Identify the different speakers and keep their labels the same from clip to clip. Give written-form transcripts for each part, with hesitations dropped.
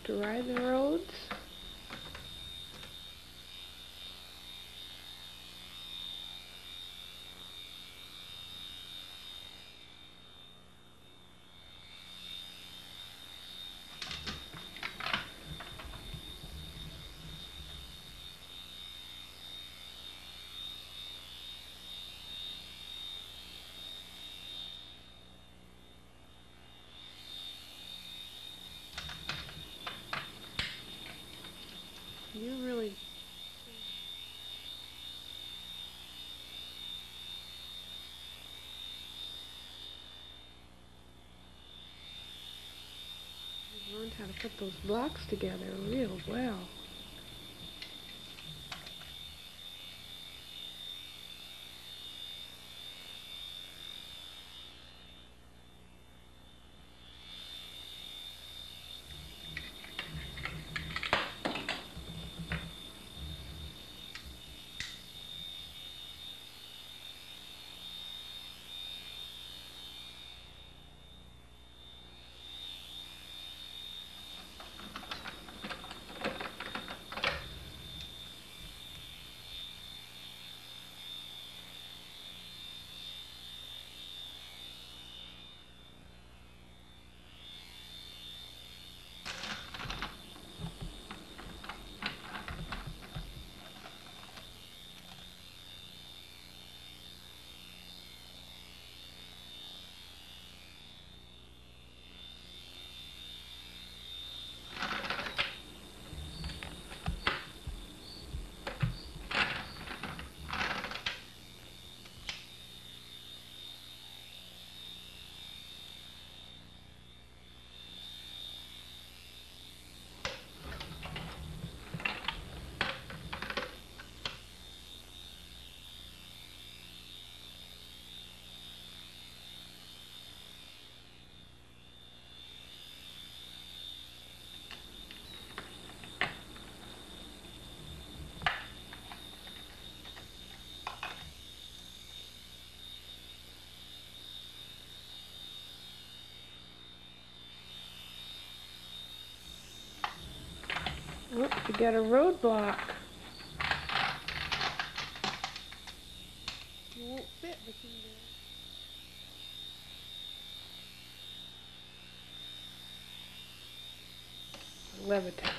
Speaker 1: to ride the roads. You really learned how to put those blocks together real well. Oh, you got a roadblock. You won't fit, but you can levitate.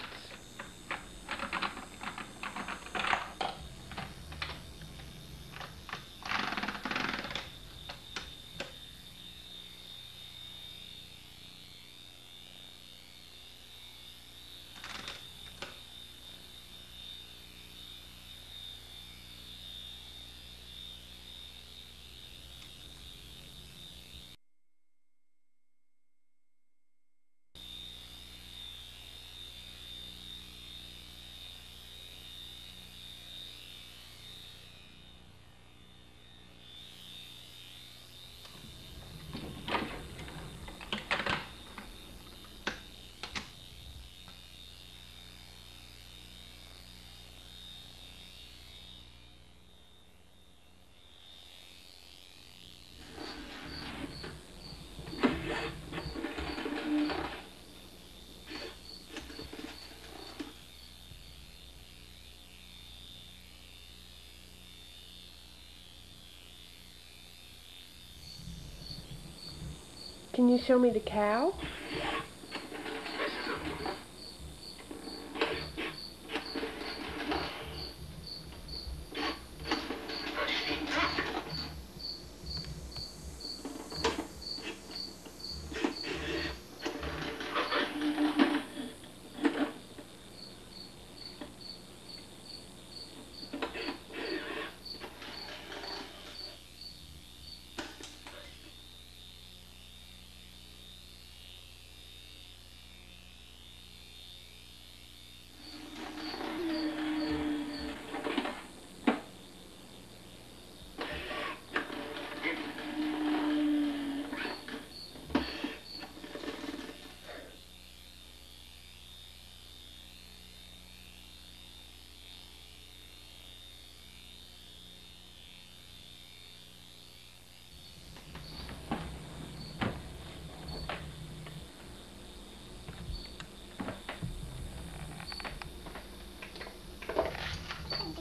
Speaker 1: Can you show me the cow?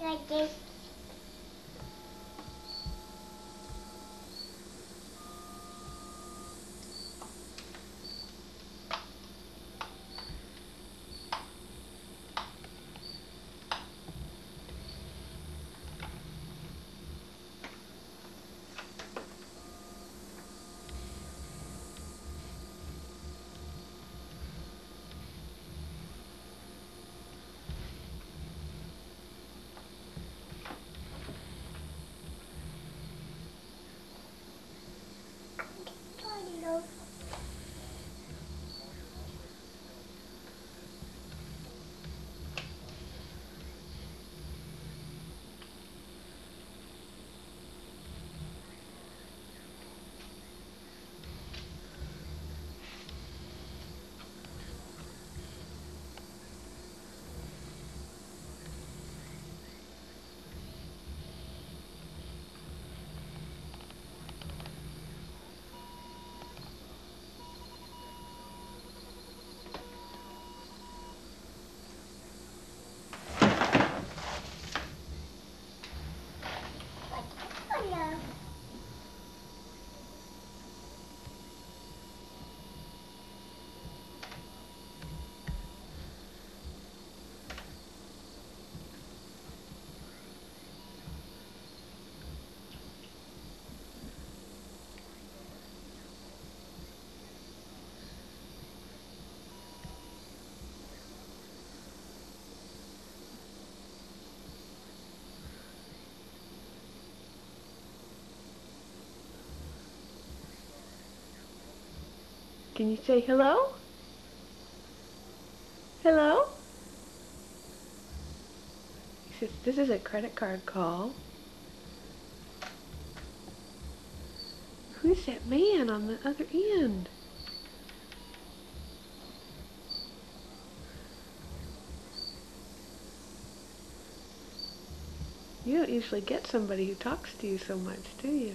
Speaker 2: like this.
Speaker 1: Can you say hello? Hello? He says, this is a credit card call. Who's that man on the other end? You don't usually get somebody who talks to you so much, do you?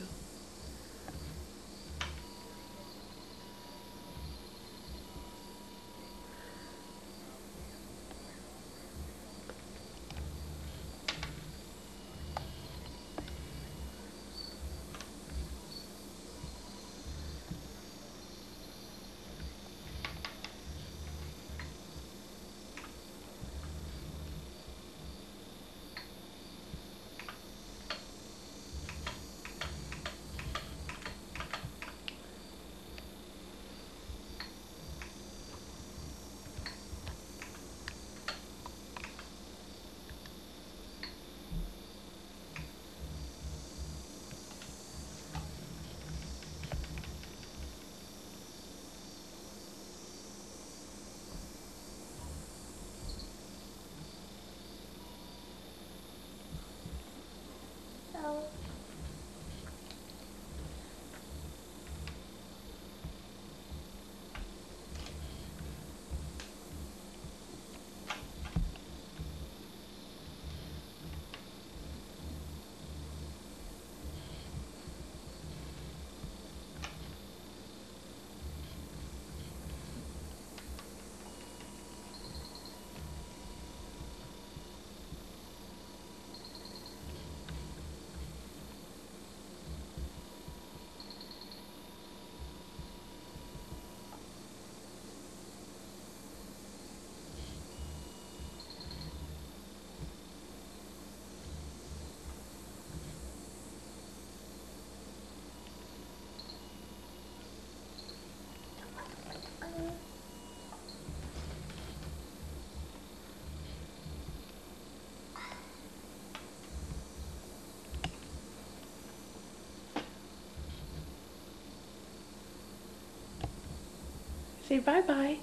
Speaker 1: Say bye-bye.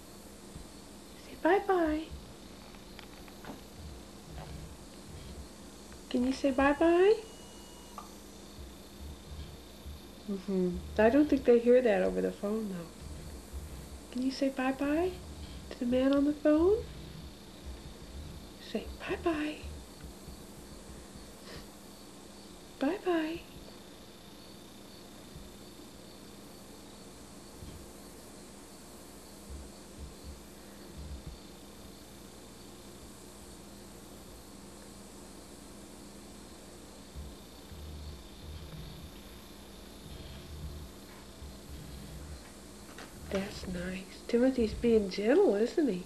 Speaker 1: Say bye-bye. Can you say bye-bye? I don't think they hear that over the phone, though. Can you say bye-bye to the man on the phone? Say bye-bye. Bye-bye. That's nice. Timothy's being gentle, isn't he?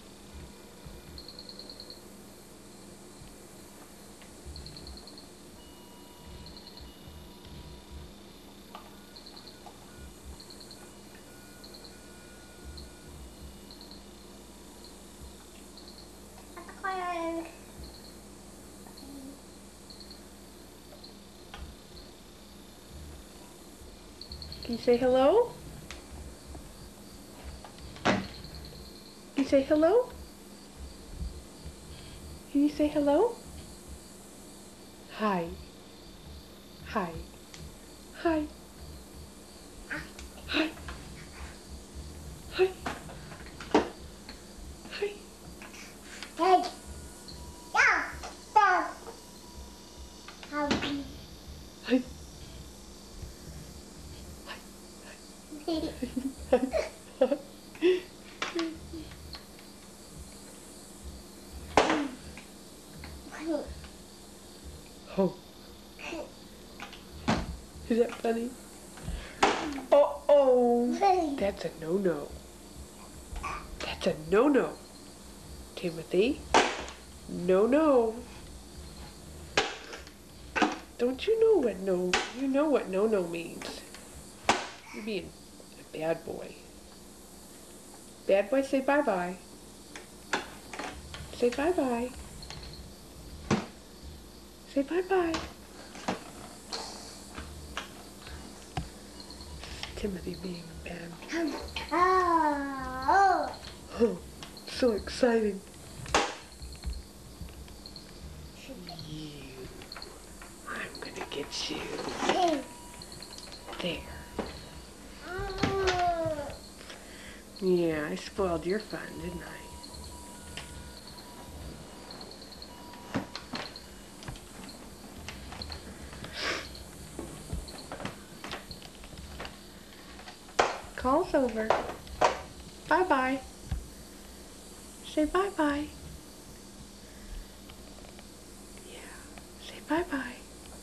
Speaker 1: Can you say hello? Can you say hello? Can you say hello? Hi. Hi. Hi. Hi. Hi. Hi.
Speaker 2: Hey. Stop.
Speaker 1: Hi. Oh. Is that funny? Oh. That's a no-no. That's a no-no. Timothy. No-no. Don't you know what no? You know what no-no means. You're being a bad boy. Bad boy, say bye-bye. Say bye-bye. Say bye-bye. Timothy being bad.
Speaker 2: Oh.
Speaker 1: Oh, so exciting. You. I'm gonna get you. There. Yeah, I spoiled your fun, didn't I? Call's over. Bye-bye. Say bye-bye. Yeah, say bye-bye.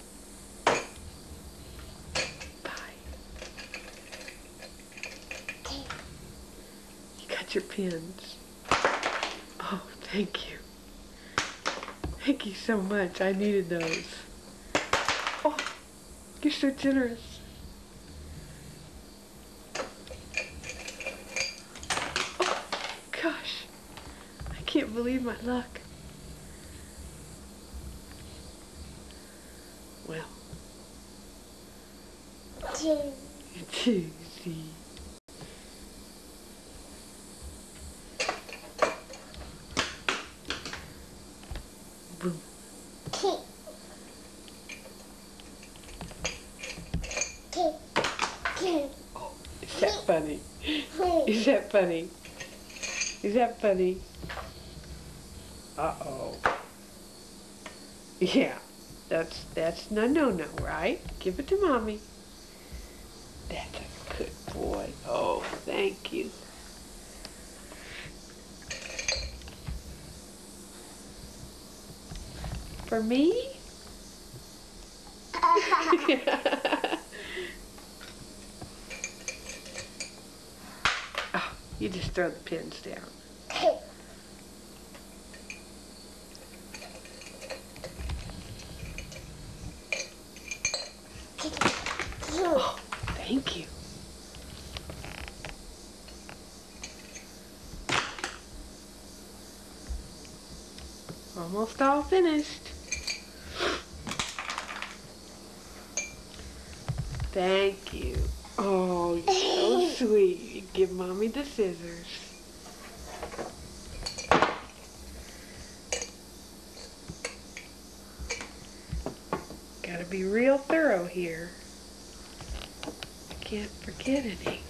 Speaker 1: Bye. You got your pins. Oh, thank you. Thank you so much. I needed those. Oh, you're so generous. Oh, gosh. I can't believe my luck. Well. Juicy. Boom. Oh, is that funny? Is that funny? Is that funny? Uh-oh. Yeah, that's no, right? Give it to Mommy. That's a good boy. Oh, thank you. For me? Oh, you just throw the pins down. Oh, thank you. Almost all finished. Thank you. Oh, you're so sweet. You give Mommy the scissors. Gotta be real thorough here. Can't forget any.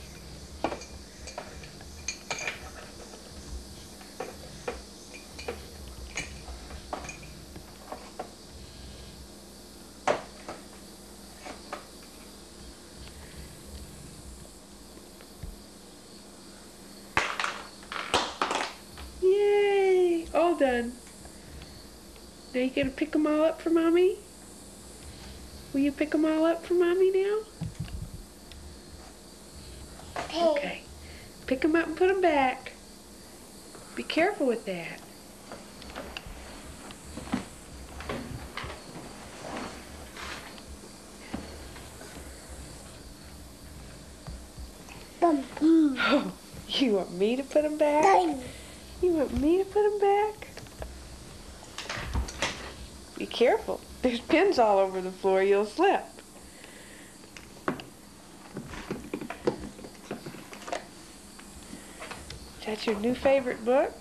Speaker 1: Yay! All done. Now you gonna pick them all up for Mommy? Will you pick them all up for Mommy now? Okay. Pick them up and put them back. Be careful with that. Oh, you want me to put them back? You want me to put them back? Be careful. There's pins all over the floor. You'll slip. Is that your new favorite book?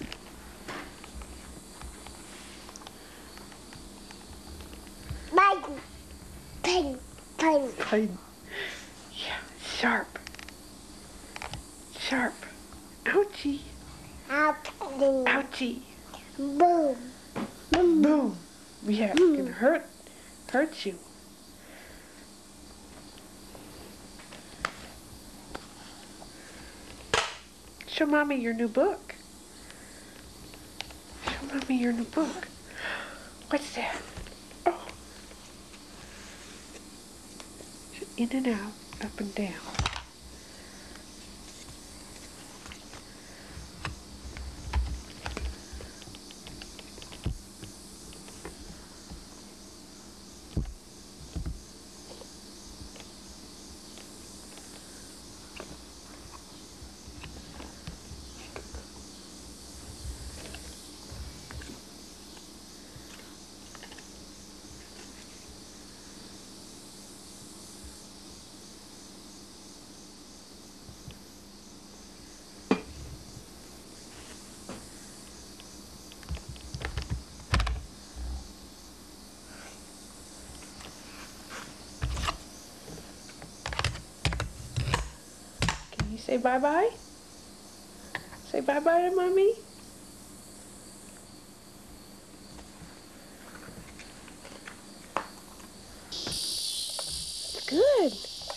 Speaker 2: Pen.
Speaker 1: Pen. Yeah, sharp. Sharp. Ouchie. Ouchie.
Speaker 2: Boom.
Speaker 1: Boom. Yeah, it can hurt you. Show Mommy your new book. Show Mommy your new book. What's that? Oh. In and out, up and down. Can you say bye-bye? Say bye-bye to Mommy. Good.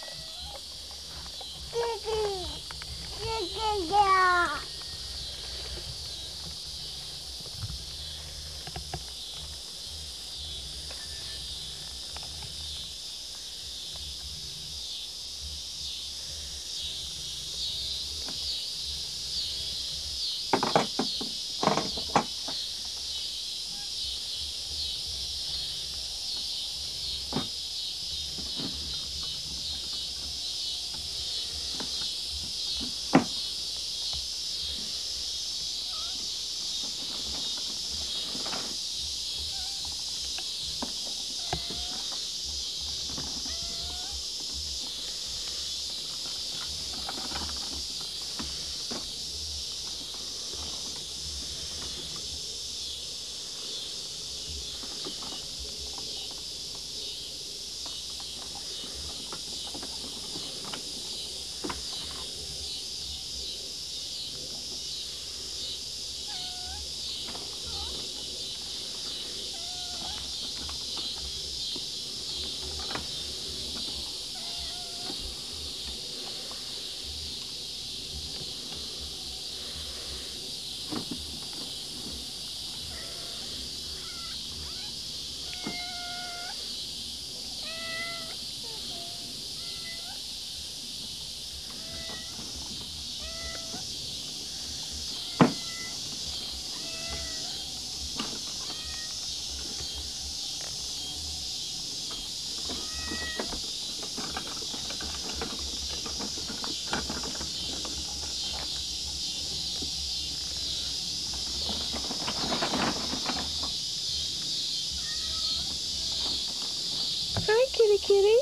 Speaker 1: Hi, kitty kitty.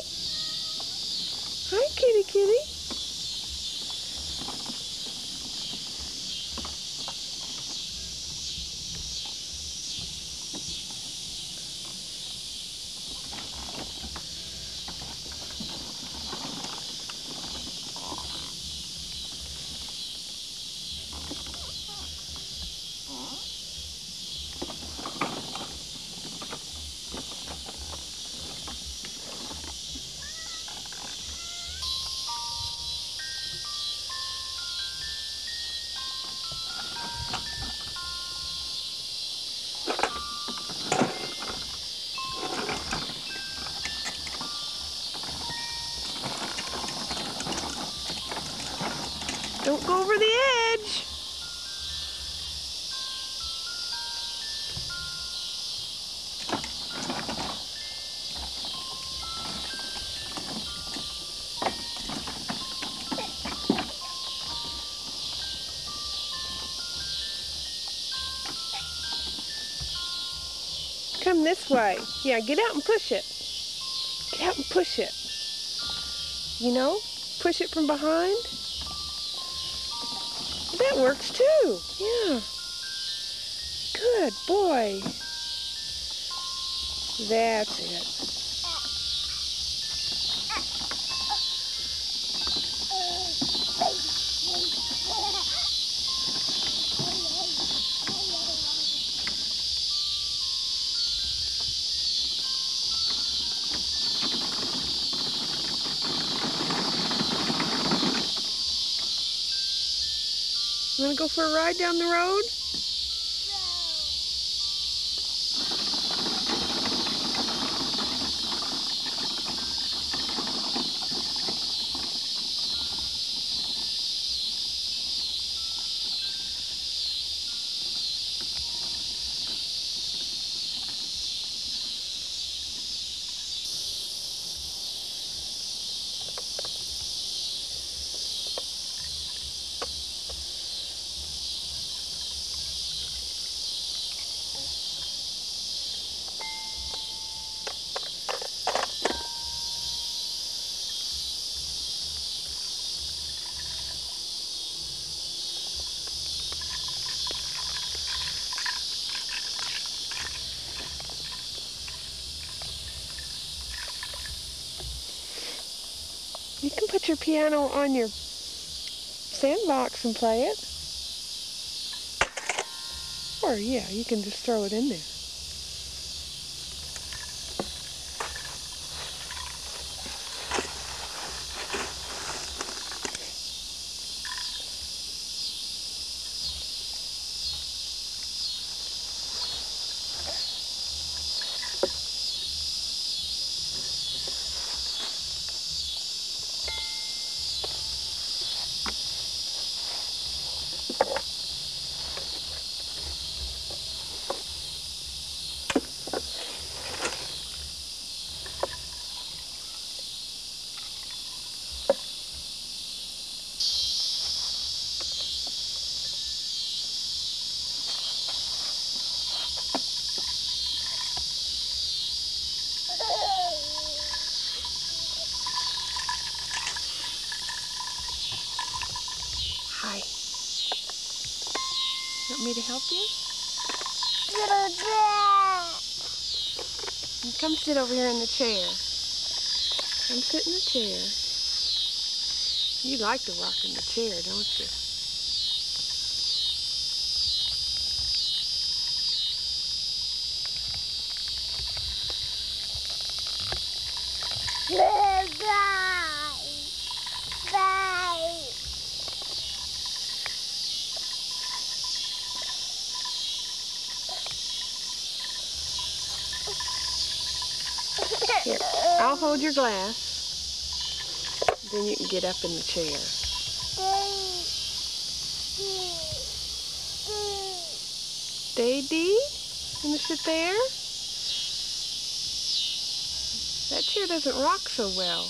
Speaker 1: Hi, kitty kitty. Don't go over the edge. Come this way. Yeah, get out and push it. Get out and push it. You know, push it from behind. That works too. Yeah. Good boy. That's it. You want to go for a ride down the road? You can put your piano on your sandbox and play it. Or, yeah, you can just throw it in there. Hi. Want me to help you? Come sit over here in the chair. Come sit in the chair. You like to rock in the chair, don't you? Here, I'll hold your glass. Then you can get up in the chair. Stay, Dee? Gonna sit there? That chair doesn't rock so well.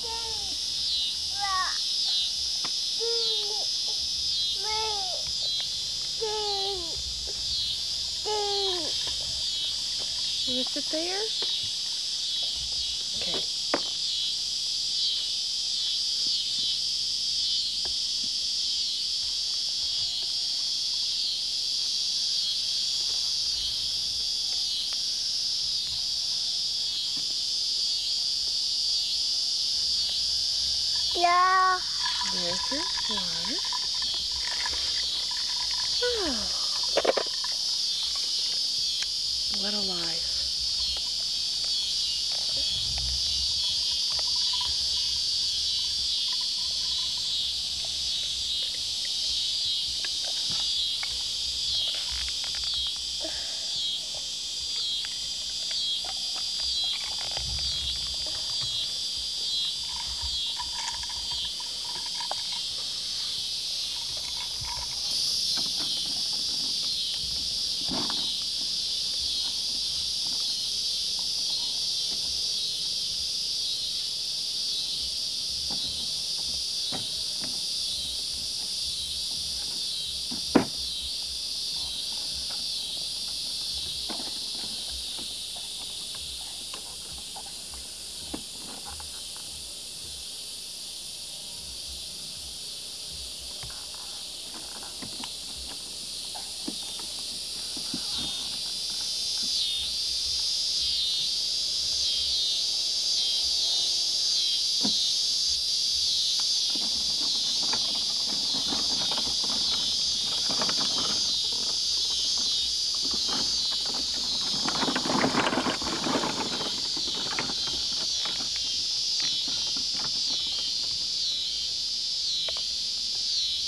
Speaker 1: You wanna sit there? Okay.
Speaker 2: Yeah.
Speaker 1: There's your water. Oh, what a life.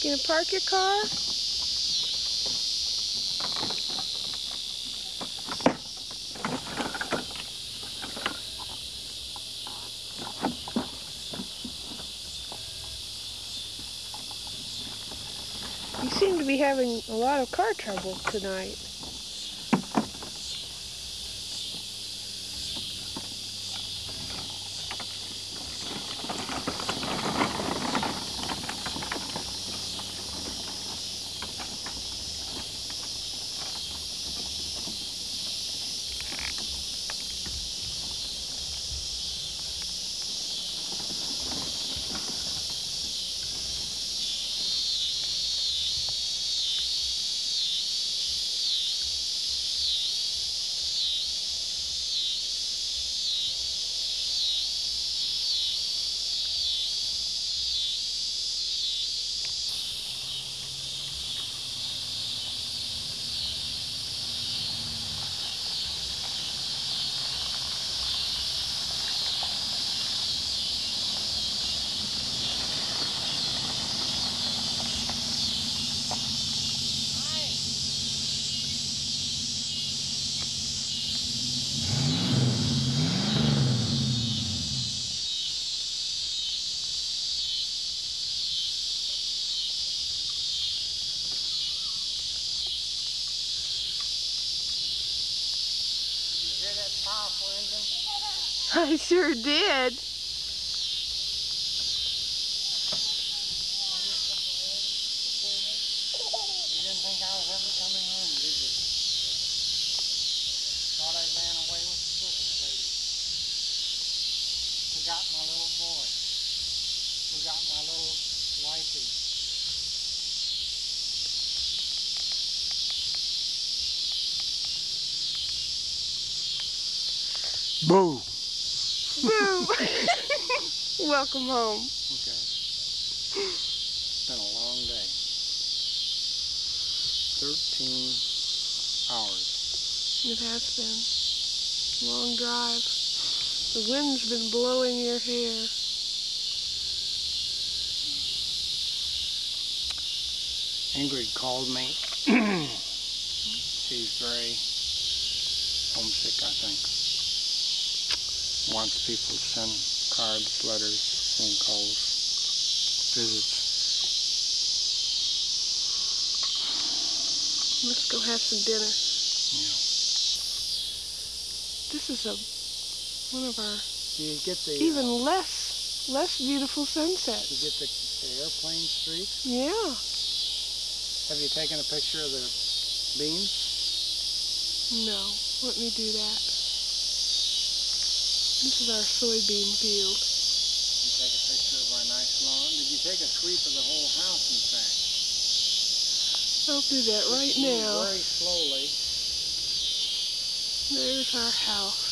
Speaker 1: Gonna park your car? You seem to be having a lot of car trouble tonight. I sure did.
Speaker 3: You didn't think I was ever coming home, did you? Thought I ran away with the circus lady. Forgot my little boy. Forgot my little wifey. Boo!
Speaker 1: Boo! Welcome home.
Speaker 3: Okay. It's been a long day. 13 hours.
Speaker 1: It has been. Long drive. The wind's been blowing your hair.
Speaker 3: Ingrid called me. She's very homesick, I think. Wants people to send cards, letters, phone calls, visits.
Speaker 1: Let's go have some dinner.
Speaker 3: Yeah.
Speaker 1: This is one of our
Speaker 3: You get the
Speaker 1: even less beautiful
Speaker 3: you
Speaker 1: sunsets.
Speaker 3: get the airplane streak.
Speaker 1: Yeah.
Speaker 3: Have you taken a picture of the beans?
Speaker 1: No. Let me do that. This is our soybean field.
Speaker 3: You take a picture of our nice lawn. Did you take a sweep of the whole house, in fact?
Speaker 1: I'll do that right
Speaker 3: Just move
Speaker 1: now.
Speaker 3: very slowly.
Speaker 1: There's our house.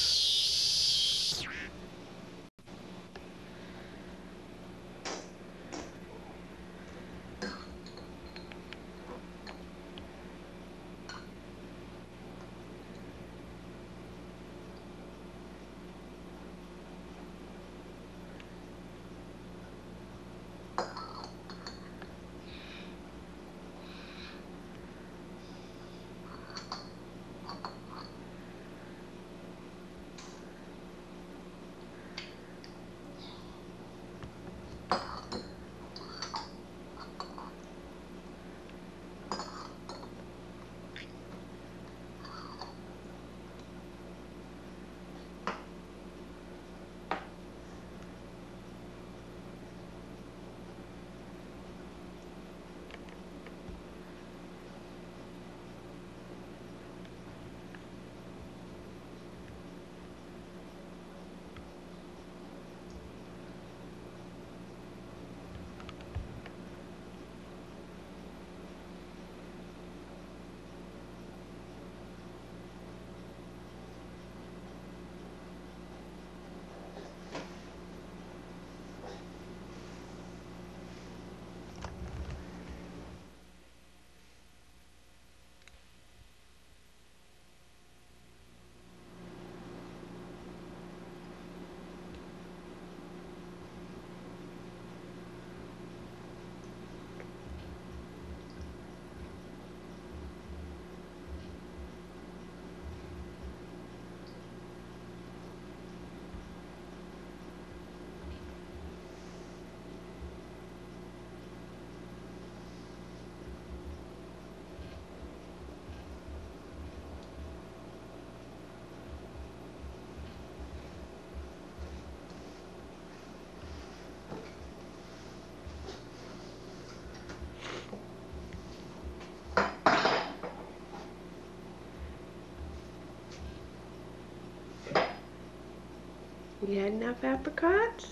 Speaker 1: You had enough apricots?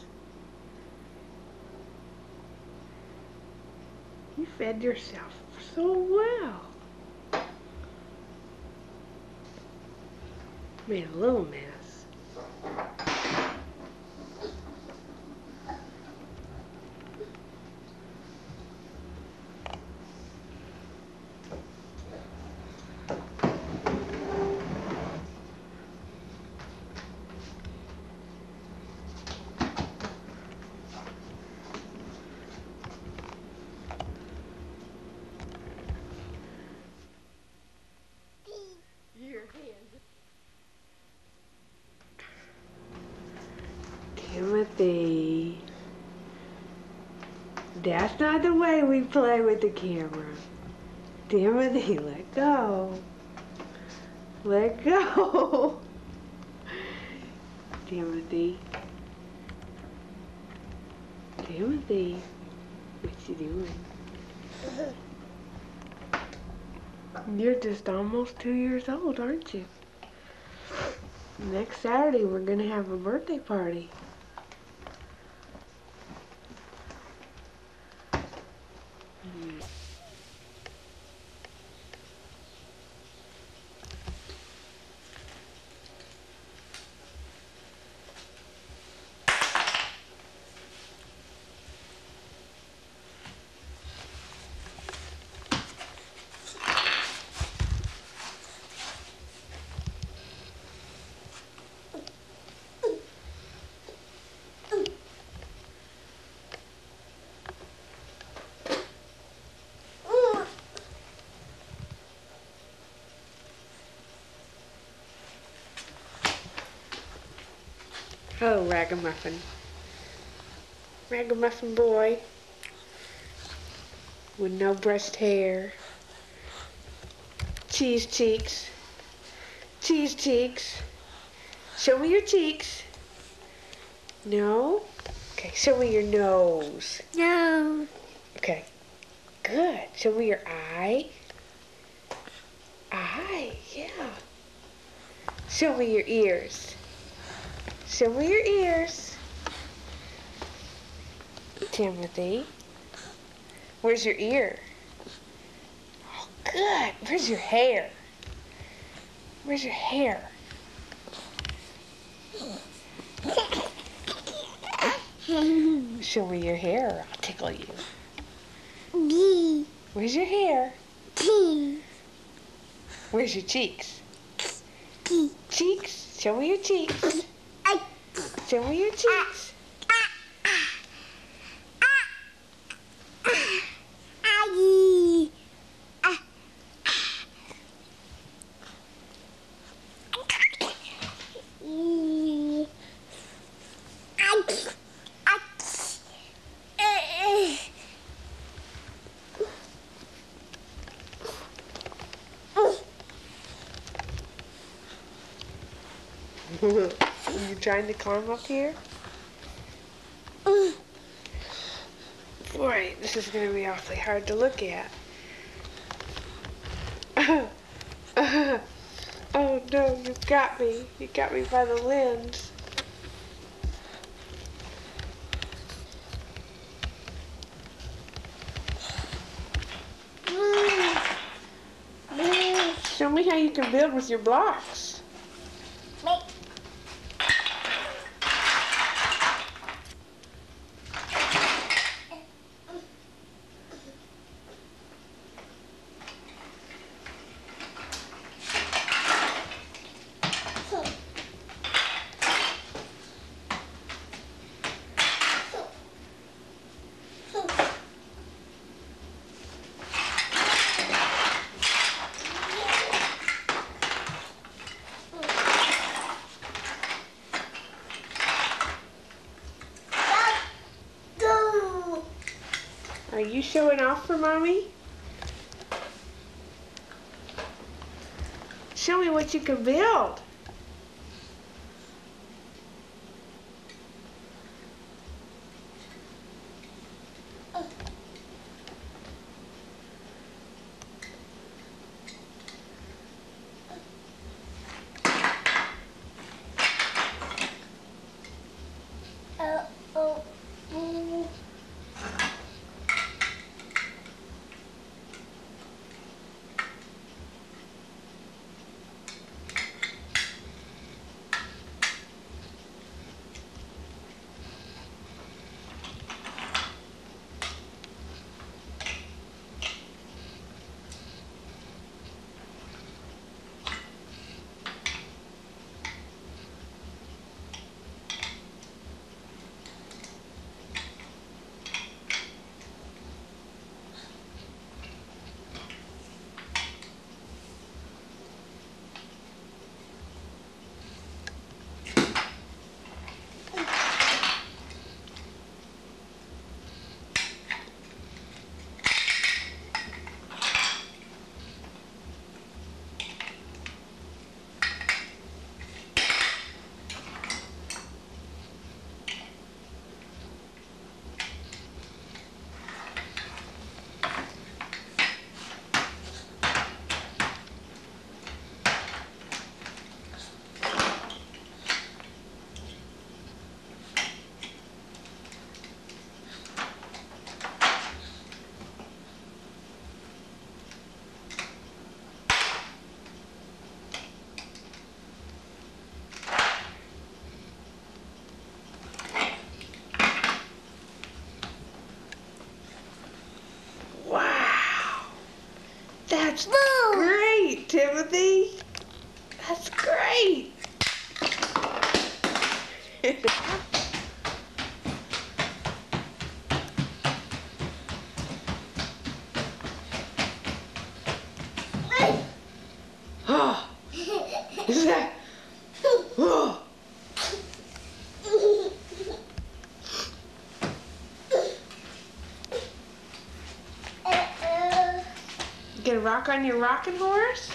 Speaker 1: You fed yourself so well. Made a little mess. Your hand. Timothy. That's not the way we play with the camera. Timothy, let go. Let go. Timothy. Timothy. What you doing? You're just almost 2 years old, aren't you? Next Saturday, we're going to have a birthday party. Oh, Ragamuffin. Ragamuffin boy. With no brushed hair. Cheese cheeks. Cheese cheeks. Show me your cheeks. No? Okay, show me your nose.
Speaker 2: No.
Speaker 1: Okay. Good. Show me your eye. Eye, yeah. Show me your ears. Show me your ears. Timothy. Where's your ear? Oh, good. Where's your hair? Where's your hair? Show me your hair or I'll tickle you.
Speaker 2: B.
Speaker 1: Where's your hair?
Speaker 2: T.
Speaker 1: Where's your cheeks?
Speaker 2: T.
Speaker 1: Cheeks? Show me your cheeks.
Speaker 2: I.
Speaker 1: Show me your cheeks.
Speaker 2: I.
Speaker 1: Are you trying to climb up here? Boy, this is going to be awfully hard to look at. Oh no, you got me. You got me by the lens. Show me how you can build with your blocks. Are you showing off for Mommy? Show me what you can build. Oh, is that? Oh. You gonna rock on your rocking horse?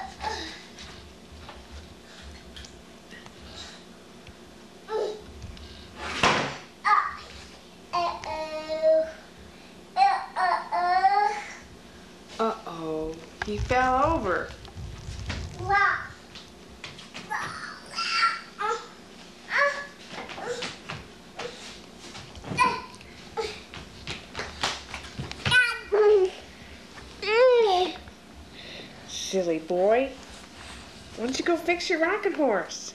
Speaker 1: Uh-oh, he fell over. Silly boy. Why don't you go fix your rocking horse?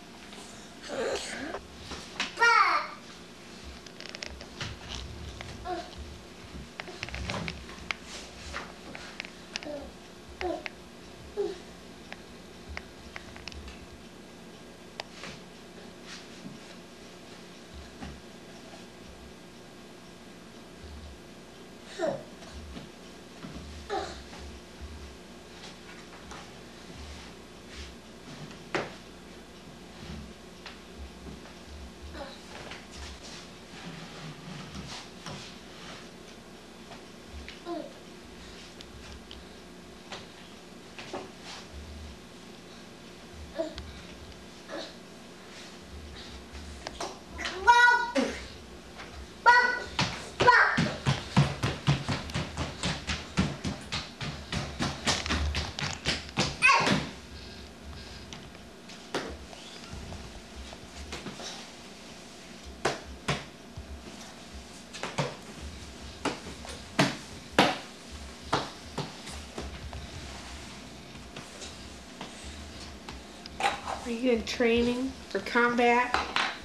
Speaker 1: Are you in training for combat?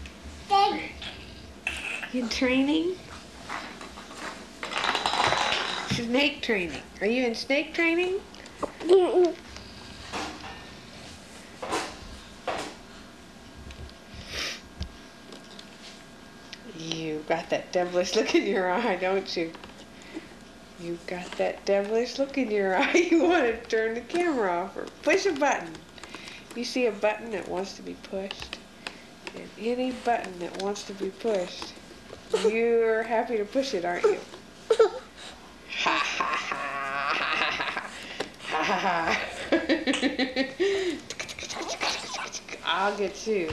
Speaker 1: You in training? Snake training. Are you in snake training? You got that devilish look in your eye, don't you? You got that devilish look in your eye. You want to turn the camera off or push a button. You see a button that wants to be pushed? And any button that wants to be pushed, you're happy to push it, aren't you? Ha ha ha ha ha ha ha. I'll get you.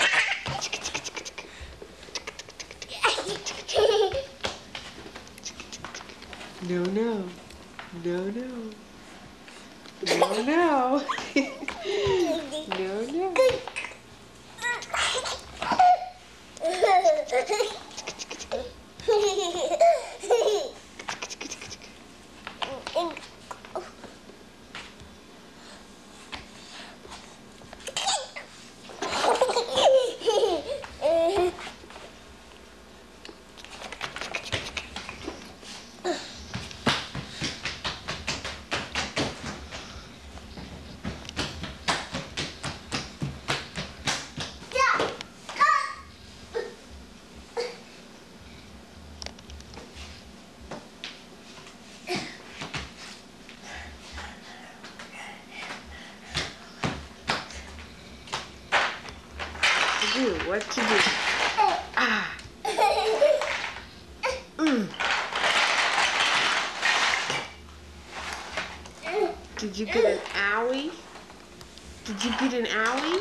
Speaker 1: No, no. No, no. No, no. No, no. What to do? Ah. Did you get an owie? Did you get an owie?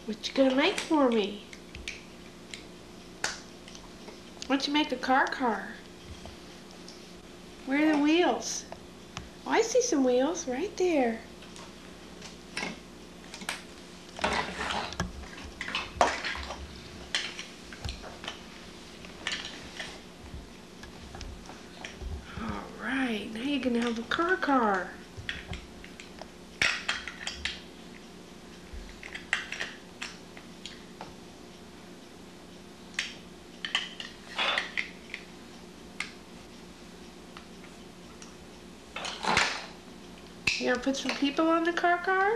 Speaker 1: What you gonna make for me? Why don't you make a car? Where are the wheels? Oh, I see some wheels right there. All right, now you're gonna have a car. You gonna put some people on the car?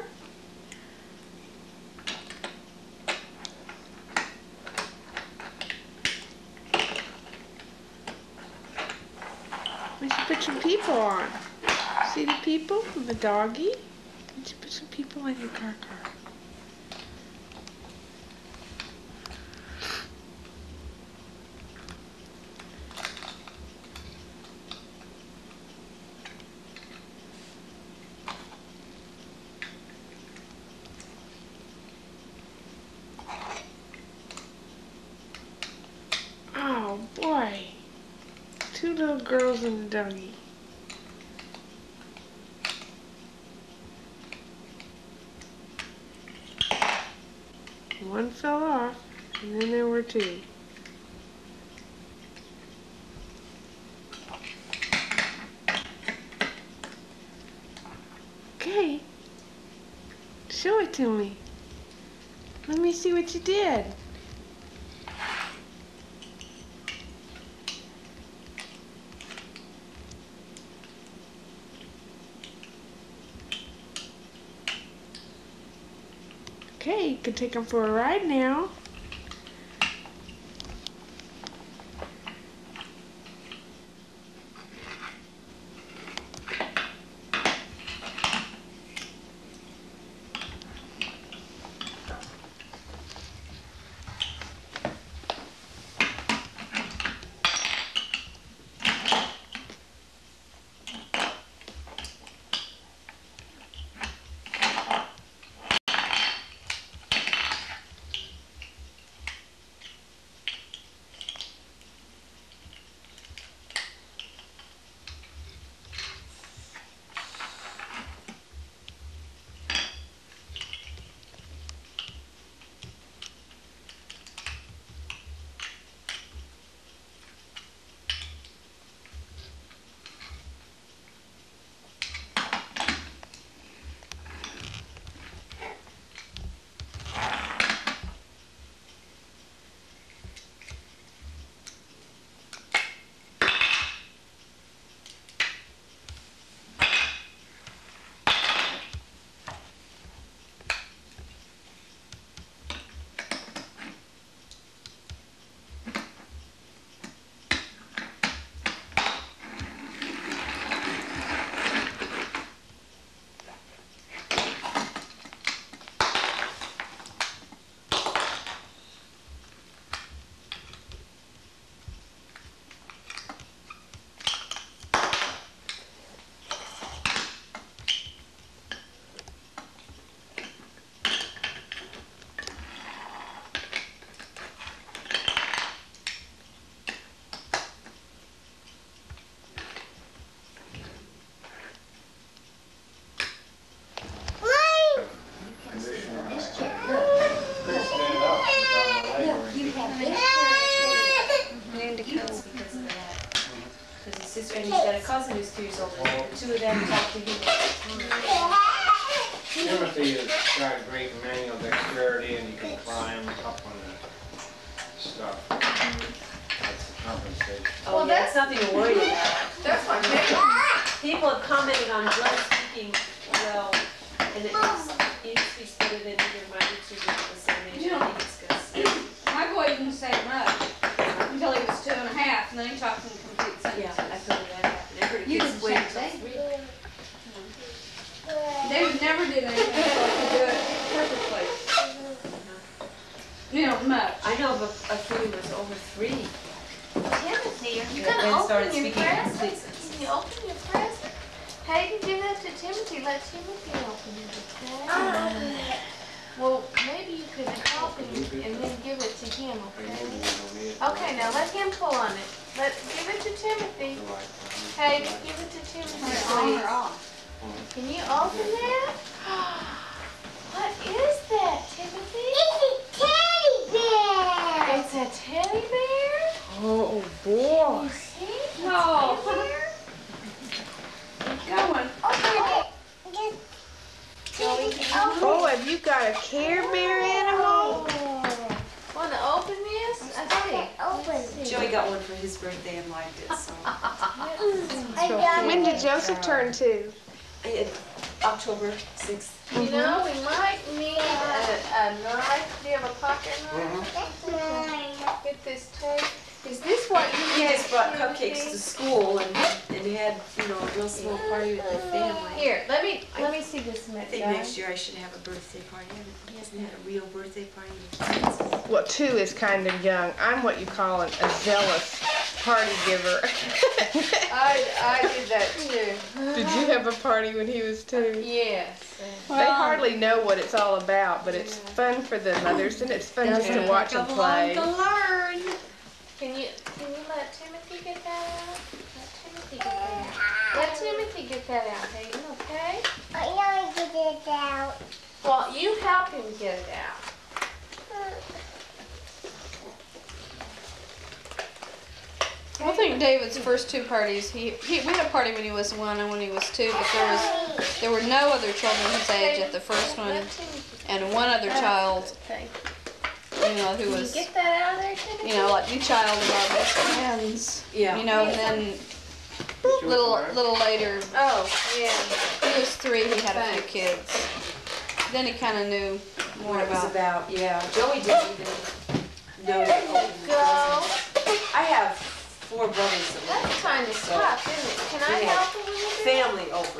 Speaker 1: We should put some people on. See the people and the doggy? We should put some people on your car. Oh boy. 2 little girls and a doggy. One fell off, and then there were 2. Okay. Show it to me. Let me see what you did. Okay, you can take them for a ride now.
Speaker 4: Sister, and he's got a cousin who's 2 years older. The 2 of them talk to him.
Speaker 3: Timothy has got great manual dexterity and he can climb up on the stuff. That's the compensation.
Speaker 4: Oh, well, yeah, that's nothing to worry about.
Speaker 5: That's my favorite.
Speaker 4: People have commented on Glenn speaking well, and he speaks better than either my two of the same age. I think it's good.
Speaker 5: My boy didn't say much until he was 2 1/2, and then he talked in complete sentences.
Speaker 4: Yeah, I feel that happened. I heard a kid's wait until 3.
Speaker 5: David never did anything so he could do it perfectly. You know, much.
Speaker 4: I know of a few who was over 3.
Speaker 6: Timothy, are you
Speaker 4: Yeah,
Speaker 6: going to
Speaker 4: Ben started
Speaker 6: open your
Speaker 4: speaking in
Speaker 6: present?
Speaker 4: complete sentences.
Speaker 6: Can you open your present? Hey, you can give that to Timothy. Let Timothy open it, okay?
Speaker 7: Well, maybe you could help him and then give it to him, okay? Okay, now let him pull on it. Give it to Timothy. Hey, give it to Timothy, please. Can you open that? What is that, Timothy?
Speaker 2: It's a teddy bear.
Speaker 7: It's a teddy bear?
Speaker 1: Oh boy.
Speaker 7: You see?
Speaker 5: No.
Speaker 7: Go on.
Speaker 2: Open it.
Speaker 1: Oh, have you got a Care Bear animal?
Speaker 7: Want to open this?
Speaker 2: Okay, open.
Speaker 4: Joey got one for his birthday and liked it, so.
Speaker 1: When did Joseph turn 2?
Speaker 4: October 6th.
Speaker 7: You know, we might need a knife. Do you have a pocket knife?
Speaker 2: That's mine.
Speaker 7: Get this tape. Is this what you
Speaker 4: He
Speaker 7: had,
Speaker 4: just brought
Speaker 7: Timothy?
Speaker 4: cupcakes to school and had, you know, a real small party with the family.
Speaker 7: Here, let me see this
Speaker 4: I think next year I should have a birthday party. He hasn't had a real birthday party since.
Speaker 1: Well, 2 is kind of young. I'm what you call a zealous party giver.
Speaker 7: I did that too.
Speaker 1: Did you have a party when he was 2?
Speaker 7: Yes.
Speaker 1: They hardly know what it's all about, but it's fun for the mothers, and it's fun just to watch them play.
Speaker 4: learn.
Speaker 7: Can you let Timothy get that out? Let Timothy get that out. Let Timothy get that out, Hayden, okay?
Speaker 2: I want to get it out.
Speaker 7: Well, you help him get it out.
Speaker 5: I think David's first 2 parties, we had a party when he was 1 and when he was 2, but there were no other children his age at the first one,
Speaker 7: Let Timothy.
Speaker 5: and one other child,
Speaker 7: Okay.
Speaker 5: you know, who
Speaker 7: Can you
Speaker 5: was,
Speaker 7: get that out of there, Timothy?
Speaker 5: you know, like the child of our best friends,
Speaker 4: Yeah.
Speaker 5: you know, and then little later,
Speaker 7: Oh, yeah.
Speaker 5: he was 3, he had a few kids. Then he kind of knew more
Speaker 4: What it was
Speaker 5: about.
Speaker 4: about, yeah. Joey didn't even know to open the
Speaker 7: Go.
Speaker 4: presents. I have 4 brothers that live
Speaker 7: That's kind of tough, isn't it? Can I
Speaker 4: Yeah.
Speaker 7: help him with it?
Speaker 4: family over.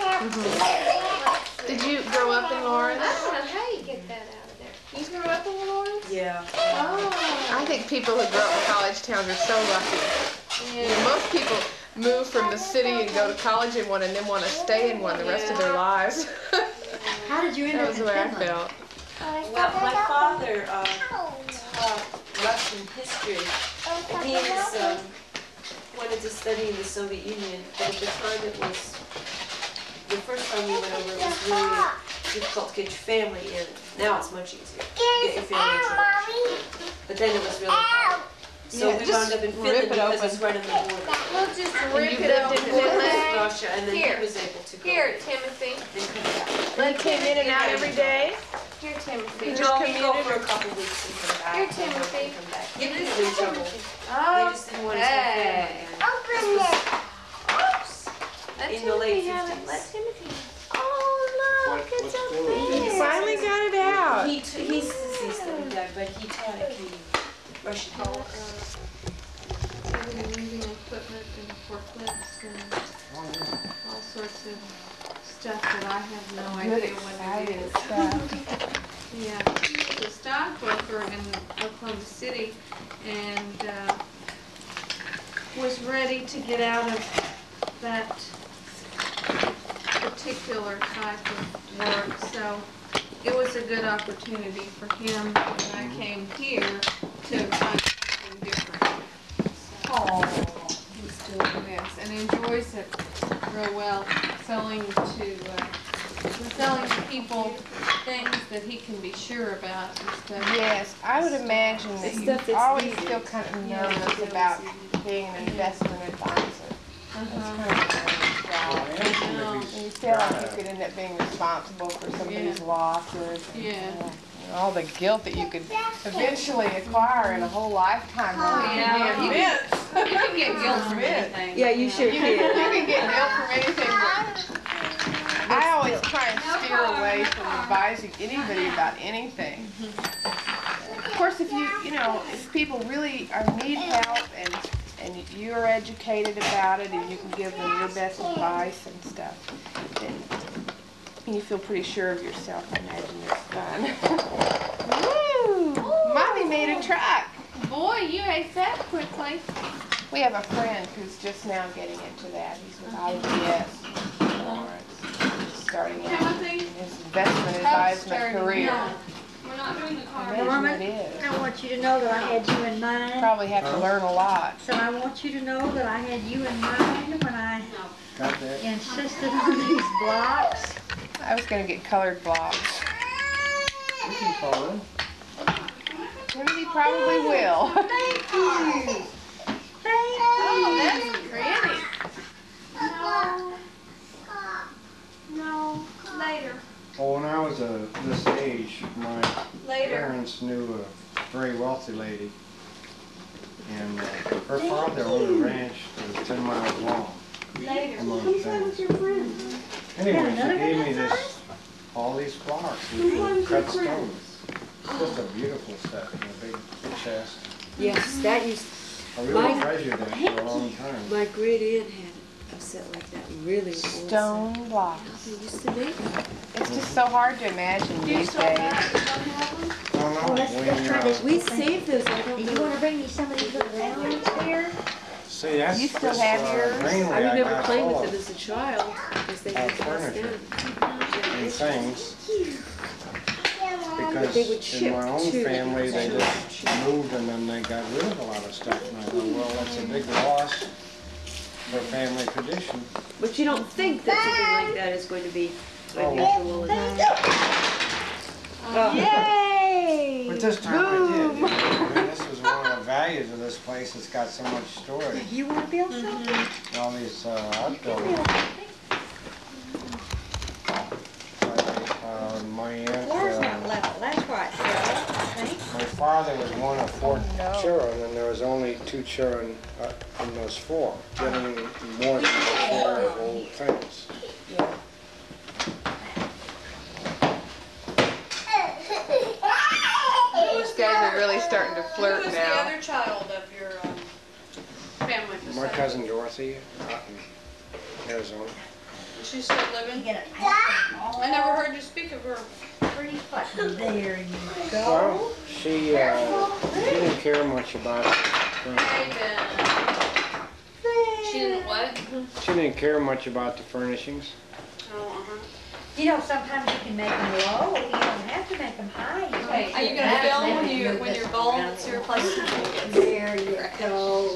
Speaker 1: Did you grow up in Lawrence?
Speaker 7: I don't know how you get that out of there. You grew up in Lawrence?
Speaker 4: Yeah.
Speaker 7: Oh.
Speaker 1: I think people who grow up in college towns are so lucky. You know,
Speaker 7: Yeah.
Speaker 1: most people move from the city and go to college in one and then want to stay in one the rest of their lives.
Speaker 6: How did you end
Speaker 1: That
Speaker 6: up
Speaker 1: was
Speaker 6: in
Speaker 1: the way I
Speaker 6: Finland?
Speaker 1: felt.
Speaker 4: Well, my father taught Russian history. He was, wanted to study in the Soviet Union, but at the time it was, the first time we went over, it was really difficult to get your family in. Now it's much easier to get your family in. But then it was really hard. So
Speaker 1: Yeah,
Speaker 4: we
Speaker 1: just
Speaker 4: wound up in
Speaker 1: rip
Speaker 4: Finland
Speaker 1: it
Speaker 4: because
Speaker 1: open.
Speaker 4: it's right on the border.
Speaker 7: We'll just
Speaker 1: you
Speaker 7: rip it
Speaker 1: lived
Speaker 7: open.
Speaker 1: in Finland?
Speaker 4: Russia, and then
Speaker 7: Here.
Speaker 4: he was able to go
Speaker 7: Here, Timothy.
Speaker 4: and come back.
Speaker 1: You came in and out every day?
Speaker 7: Here, Timothy.
Speaker 1: You just
Speaker 4: No, we go
Speaker 1: commuted
Speaker 4: for a
Speaker 1: or-
Speaker 4: couple weeks and come back.
Speaker 7: Here,
Speaker 4: and
Speaker 7: Timothy.
Speaker 4: come back. He was in trouble.
Speaker 7: Oh,
Speaker 4: They just didn't want his whole family
Speaker 7: okay.
Speaker 4: again.
Speaker 2: Open it.
Speaker 7: Oops. Let
Speaker 4: In the late
Speaker 7: Timothy have it.
Speaker 4: 50s.
Speaker 7: Let Timothy. Oh, look,
Speaker 3: What-
Speaker 7: it's
Speaker 3: what's
Speaker 7: up
Speaker 3: doing?
Speaker 1: You
Speaker 7: there.
Speaker 1: finally got it out.
Speaker 4: He's deceased that we died, but he taught at the Russian house.
Speaker 5: Moving equipment and forklifts and all sorts of stuff that I have no idea what it is. Yeah, he's a stockbroker in Oklahoma City and was ready to get out of that particular type of work, so it was a good opportunity for him when I came here to find something different. So, he's doing this and enjoys it real well, selling to people things that he can be sure about and stuff.
Speaker 1: Yes, I would imagine that
Speaker 4: It's
Speaker 1: you
Speaker 4: stuff that's
Speaker 1: always
Speaker 4: needed.
Speaker 1: feel kind of
Speaker 4: Yeah,
Speaker 1: nervous
Speaker 4: it's
Speaker 1: about
Speaker 4: always
Speaker 1: being an investment advisor. That's
Speaker 5: Uh-huh.
Speaker 1: kind of a job. And you feel like you could end up being responsible for somebody's losses. And,
Speaker 5: Yeah.
Speaker 1: all the guilt that you could eventually acquire in a whole lifetime.
Speaker 5: Yeah, you
Speaker 1: Yeah,
Speaker 5: can get guilt from anything.
Speaker 4: Yeah, you sure
Speaker 1: You can get guilt from anything, but I always try and steer away from advising anybody about anything. Of course, if if people really need help and you're educated about it and you can give them your best advice and stuff, then you feel pretty sure of yourself. I imagine it's fun. Woo! Mommy made a truck.
Speaker 7: Boy, you ate that quickly.
Speaker 1: We have a friend who's just now getting into that. He's with IBS in Lawrence. He's starting out
Speaker 5: Timothy?
Speaker 1: in his investment advisement career.
Speaker 5: We're not doing the car.
Speaker 1: Management is.
Speaker 6: I want you to know that I had you in mind.
Speaker 1: Probably have to learn a lot.
Speaker 6: So I want you to know that I had you in mind when I
Speaker 3: Got that?
Speaker 6: insisted on these blocks.
Speaker 1: I was gonna get colored blocks.
Speaker 3: You can call in.
Speaker 1: Timothy probably will.
Speaker 6: Thank you. Thank you.
Speaker 7: Oh, that's pretty.
Speaker 6: No.
Speaker 7: Later.
Speaker 3: Well, when I was this age, my
Speaker 7: Later.
Speaker 3: parents knew a very wealthy lady. And her father owned a ranch that was 10 miles long.
Speaker 7: Later.
Speaker 3: Among things. Anyway, she gave me all these blocks with cut stones. It's just a beautiful set in a big chest.
Speaker 4: Yes, that used,
Speaker 3: I really
Speaker 4: My-
Speaker 3: treasured that for a long time.
Speaker 4: my great aunt had a set like that, really old set.
Speaker 1: Stone blocks.
Speaker 4: They used to make them.
Speaker 1: It's just so hard to imagine
Speaker 5: Do you
Speaker 1: these
Speaker 5: still
Speaker 1: days.
Speaker 3: Oh, no,
Speaker 6: Well, let's try this.
Speaker 4: We saved those, I don't
Speaker 6: Do you
Speaker 4: know.
Speaker 6: want to bring me some of these little round ones here?
Speaker 3: See, that's
Speaker 1: You still
Speaker 3: this,
Speaker 1: have yours?
Speaker 3: granary
Speaker 4: I remember
Speaker 3: got
Speaker 4: playing
Speaker 3: full
Speaker 4: with
Speaker 3: of
Speaker 4: them as a child, because they had to bust
Speaker 3: furniture.
Speaker 4: down.
Speaker 3: and things.
Speaker 4: But they would
Speaker 3: Because
Speaker 4: chip
Speaker 3: in my own
Speaker 4: too.
Speaker 3: family, they just moved and then they got rid of a lot of stuff. And I thought, well, that's a big loss for family tradition.
Speaker 4: But you don't think that something like that is going to be
Speaker 3: Oh.
Speaker 4: unusual.
Speaker 6: Yay!
Speaker 3: But this time I did. You know, I mean, this was one of the values of this place. It's got so much storage.
Speaker 6: You want to build something?
Speaker 3: All these outbuildings. My
Speaker 6: Floor's
Speaker 3: aunt,
Speaker 6: not level, that's why it's level, I think.
Speaker 3: my father was one of four
Speaker 1: no.
Speaker 3: children, and there was only 2 children in those 4, getting more than their share of old things.
Speaker 1: These guys are really starting to flirt
Speaker 5: Who was the
Speaker 1: now.
Speaker 5: other child of your family?
Speaker 3: My cousin Dorothy out in Arizona.
Speaker 5: Is she still living?
Speaker 6: Get it passed all
Speaker 5: I never heard you speak of her.
Speaker 6: pretty button. There you go.
Speaker 3: Well, she didn't care much about
Speaker 5: Hey, Ben. She didn't what?
Speaker 3: She didn't care much about the furnishings.
Speaker 5: Oh, uh-huh.
Speaker 6: You know, sometimes you can make them low, you don't have to make them high.
Speaker 5: Hey, are you gonna film when you're bald? It's your place to take it.
Speaker 6: There you go.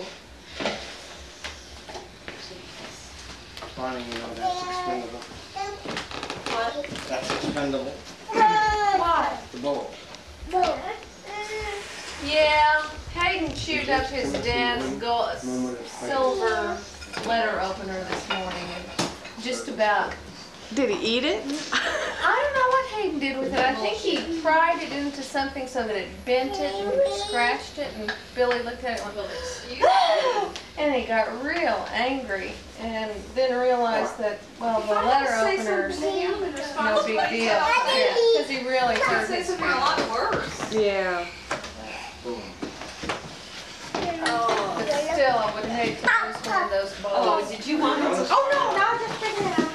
Speaker 3: Bonnie, you know that's expendable.
Speaker 5: What?
Speaker 3: That's expendable.
Speaker 5: What?
Speaker 3: The bowl.
Speaker 7: Yeah, Hayden chewed up his dad's gold, silver letter opener this morning and just about.
Speaker 1: Did he eat it?
Speaker 7: I don't know what Hayden did with it. I think he pried it into something so that it bent it and scratched it, and Billy looked at it and went, and he got real angry and then realized that, well, the letter opener's no big deal because he really hurt
Speaker 5: Say
Speaker 7: his
Speaker 5: something a
Speaker 7: feelings.
Speaker 5: lot worse.
Speaker 1: Yeah.
Speaker 7: Oh, but still, I would hate to lose one of those balls.
Speaker 5: Oh, did you want it?
Speaker 6: Oh, no, no, I just figured it out.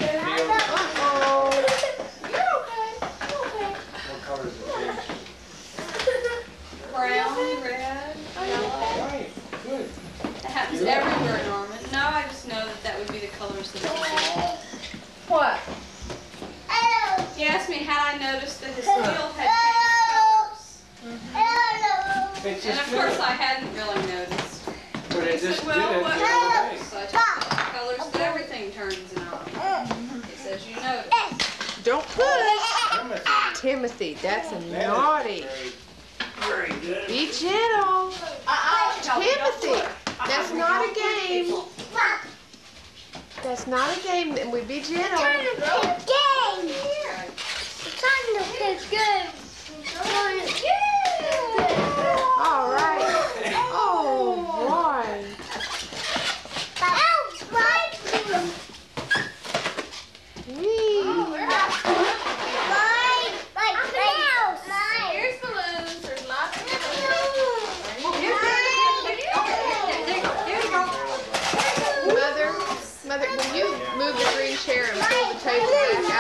Speaker 3: What color is the page?
Speaker 5: Brown, red, yellow.
Speaker 3: Right, good.
Speaker 5: It happens everywhere, Norman. No, I just know that would be the colors that it
Speaker 7: What?
Speaker 5: is. He asked me had I noticed that his wheel had changed colors.
Speaker 3: It's
Speaker 5: And
Speaker 3: just
Speaker 5: of course
Speaker 3: good.
Speaker 5: I hadn't really noticed.
Speaker 3: But
Speaker 5: He
Speaker 3: it just
Speaker 5: said,
Speaker 3: did
Speaker 5: well,
Speaker 3: it
Speaker 5: what
Speaker 3: the other
Speaker 5: colors?
Speaker 3: day.
Speaker 5: So I just put the colors that everything turns out. He says you noticed.
Speaker 1: Don't push.
Speaker 3: Timothy.
Speaker 1: Timothy, that's a
Speaker 3: That is
Speaker 1: naughty.
Speaker 3: Very good.
Speaker 1: Be gentle. Timothy, that's not a game. That's not a game, and we be gentle. All right. Oh, boy. Whee.
Speaker 7: Here's balloons. There's lots of
Speaker 1: Mother, when you move the green chair and pull the table back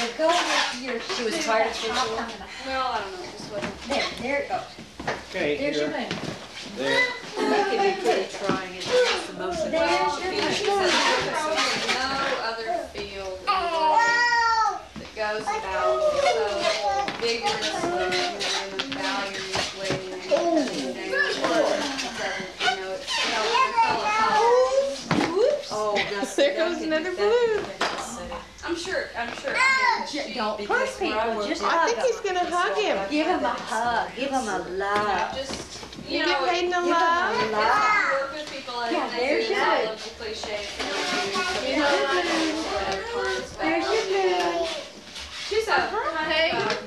Speaker 6: go with your.
Speaker 4: She was tired of fishing.
Speaker 7: Well, I don't know, just wasn't.
Speaker 6: There it goes.
Speaker 3: Okay,
Speaker 6: There's your
Speaker 3: here,
Speaker 6: moon.
Speaker 3: there.
Speaker 4: That could be pretty trying. It's just the motion.
Speaker 6: There's your
Speaker 7: She
Speaker 6: moon.
Speaker 7: says there's probably no other field in the world that goes about so vigorously and valuously and
Speaker 4: Oh, that's
Speaker 1: There goes another balloon.
Speaker 7: I'm sure.
Speaker 6: Don't
Speaker 4: Because
Speaker 6: push
Speaker 4: where I
Speaker 6: people,
Speaker 4: work,
Speaker 6: just
Speaker 1: I
Speaker 6: hug
Speaker 1: think he's
Speaker 6: them.
Speaker 1: gonna hug him.
Speaker 6: Give him a hug, give him a love.
Speaker 7: Just,
Speaker 1: You
Speaker 7: you
Speaker 1: give
Speaker 7: know,
Speaker 1: Hayden a
Speaker 6: Give him
Speaker 1: love.
Speaker 6: a
Speaker 7: if
Speaker 6: love.
Speaker 7: you work with people and
Speaker 6: Yeah,
Speaker 7: they
Speaker 6: there's
Speaker 7: do
Speaker 6: your
Speaker 7: all
Speaker 6: moon.
Speaker 7: of the cliches and
Speaker 6: There's your moon. There's your moon.
Speaker 7: She's a kind of,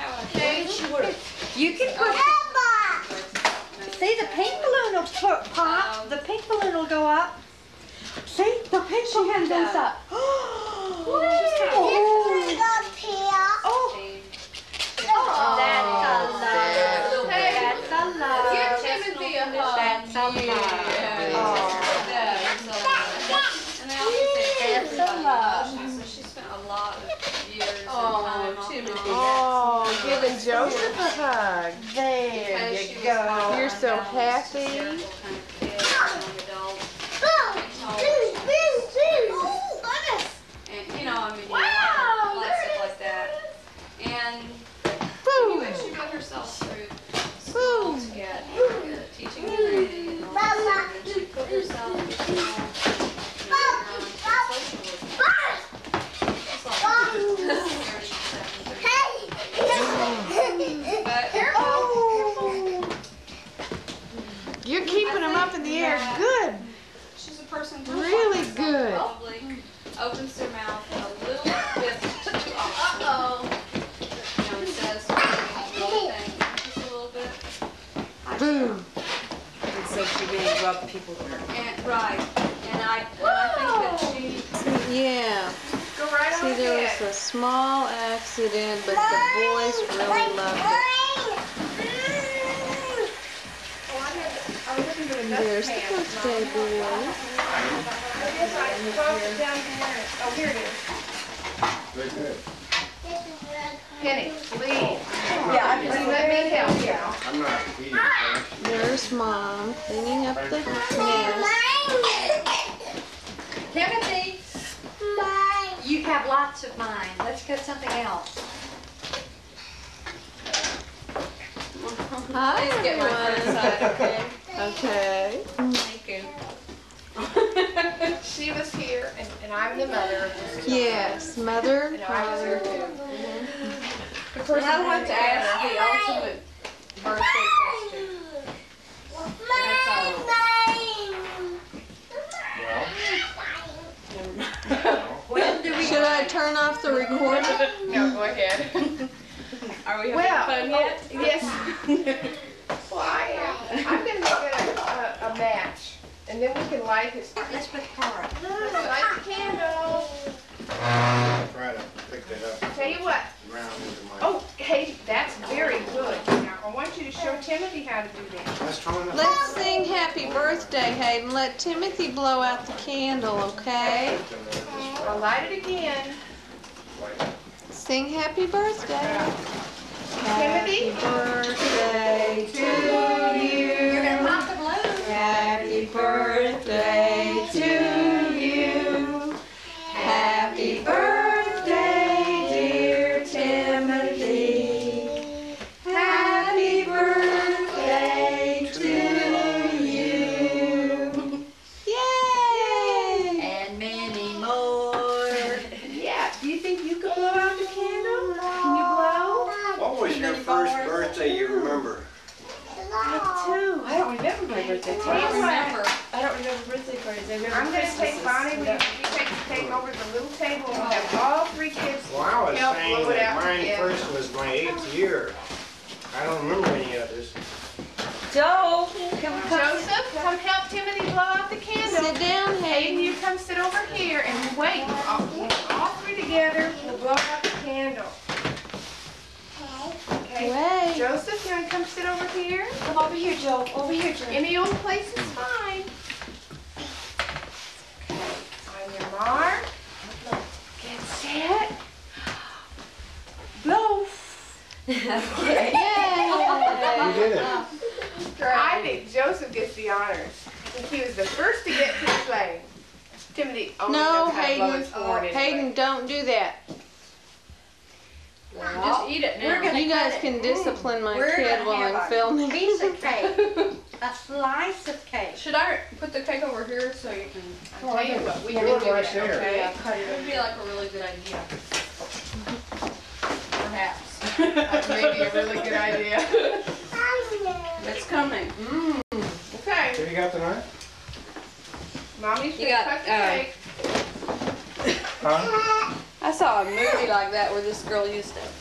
Speaker 6: You can put, see the pink balloon will pop, the pink balloon will go up. See, the pink balloon goes up. Oh, that's a love. That's a love.
Speaker 7: Give Timothy a hug.
Speaker 6: That's a love.
Speaker 7: And they also say
Speaker 6: That's a love.
Speaker 7: so she spent a lot of years and
Speaker 5: Oh,
Speaker 7: time off
Speaker 5: Timothy.
Speaker 7: the
Speaker 1: Oh, giving Joseph a hug.
Speaker 6: There
Speaker 7: because
Speaker 6: you
Speaker 7: she was
Speaker 6: go.
Speaker 7: kind of
Speaker 1: You're so
Speaker 7: unbalanced,
Speaker 1: happy.
Speaker 7: hysterical kind of kid, young adult. And you know, I mean, a lot of stuff like that. And anyway, she put herself through school to get teaching and training and all that stuff. And she put herself through social work. It's like 37, but
Speaker 1: You're keeping him up in the air good.
Speaker 7: she's a person who
Speaker 1: Really good.
Speaker 7: probably opens their mouth a little bit too often. You know, and says really things just a little bit.
Speaker 1: Boom.
Speaker 4: And so she may rub people.
Speaker 7: And right, and I think that she
Speaker 1: Yeah.
Speaker 5: Go right
Speaker 1: See,
Speaker 5: on
Speaker 1: there
Speaker 5: ahead.
Speaker 1: was a small accident, but the boys really loved it.
Speaker 5: I was looking for the dust
Speaker 1: There's the
Speaker 5: pan.
Speaker 1: birthday boy.
Speaker 5: I guess I closed it down to where it- oh, here it is.
Speaker 3: Very good.
Speaker 5: Penny, please.
Speaker 6: Yeah,
Speaker 5: Will you let me help you?
Speaker 3: I'm not eating fresh.
Speaker 1: There's Mom cleaning up the mess.
Speaker 6: Timothy, you have lots of mine. Let's get something else.
Speaker 1: Hi,
Speaker 7: please get my first side, okay?
Speaker 1: Okay.
Speaker 7: Thank you.
Speaker 5: She was here, and I'm the mother of this child.
Speaker 1: Yes, Mother.
Speaker 5: And I was here too. The person
Speaker 7: And I want
Speaker 5: who
Speaker 7: to
Speaker 5: had
Speaker 7: ask the ultimate birthday question.
Speaker 6: When do we?
Speaker 1: Should I turn off the recording?
Speaker 5: No, go ahead.
Speaker 7: Are we having
Speaker 5: Well,
Speaker 7: fun yet?
Speaker 5: yes. Well, I am. I'm gonna get a match, and then we can light his.
Speaker 6: Let's put her up.
Speaker 5: Light the candle.
Speaker 3: Try to pick that up.
Speaker 5: Tell you what.
Speaker 3: Ground into my.
Speaker 5: Oh, hey, that's very good. Now, I want you to show Timothy how to do that.
Speaker 3: Let's try it.
Speaker 1: Let's sing happy birthday, Hayden. Let Timothy blow out the candle, okay?
Speaker 5: I'll light it again.
Speaker 1: Sing happy birthday.
Speaker 5: Timothy?
Speaker 1: Birthday to
Speaker 6: You're gonna
Speaker 1: you.
Speaker 6: pop the balloon.
Speaker 1: Happy birthday to you. Happy birthday, dear Timothy. Happy birthday to you. Yay!
Speaker 6: And many more.
Speaker 5: Yeah, do you think you could blow out the candle? Can you blow?
Speaker 8: What was your first birthday you remember?
Speaker 5: Two.
Speaker 7: I don't remember my birthday
Speaker 5: Tell you what,
Speaker 7: I don't remember birthday parties. I remember
Speaker 5: I'm gonna take
Speaker 7: Christmases.
Speaker 5: Bonnie, will you take over the little table, and we'll have all three kids
Speaker 3: Well, I was
Speaker 5: help
Speaker 3: saying
Speaker 5: blow it
Speaker 3: that
Speaker 5: out
Speaker 3: mine
Speaker 5: together.
Speaker 3: first was my 8th year. I don't remember any others.
Speaker 6: Joe, come.
Speaker 5: Joseph, come help Timothy blow out the candle.
Speaker 1: Sit down,
Speaker 5: Hayden,
Speaker 1: Hayden.
Speaker 5: you come sit over here and wait. All three together, we'll blow out the candle. Okay.
Speaker 1: Wait.
Speaker 5: Joseph, you wanna come sit over here?
Speaker 6: Come over here, Joe. Over here, Joe.
Speaker 5: Any old place is fine. Okay, on your mark, get set,
Speaker 3: You did it.
Speaker 7: I think Joseph gets the honors. I think he was the first to get to the sleigh. Timothy only
Speaker 1: No,
Speaker 7: knows how to blow his horn anyway.
Speaker 1: Hayden, don't do that.
Speaker 6: Just eat it now.
Speaker 1: You guys can discipline my kid while I'm filming.
Speaker 6: Piece of cake. A slice of cake.
Speaker 5: Should I put the cake over here so you can?
Speaker 7: I'll tell you what, we
Speaker 3: Put
Speaker 7: can
Speaker 3: it
Speaker 7: do
Speaker 3: right
Speaker 7: it,
Speaker 3: there.
Speaker 7: okay?
Speaker 5: It would be like a really good idea. Perhaps.
Speaker 7: That may be a really good idea.
Speaker 5: It's coming.
Speaker 7: Okay,
Speaker 3: So you got the knife?
Speaker 7: Mommy's
Speaker 1: You
Speaker 7: gonna
Speaker 1: got,
Speaker 7: cut the cake.
Speaker 3: Huh?
Speaker 1: I saw a movie like that where this girl used to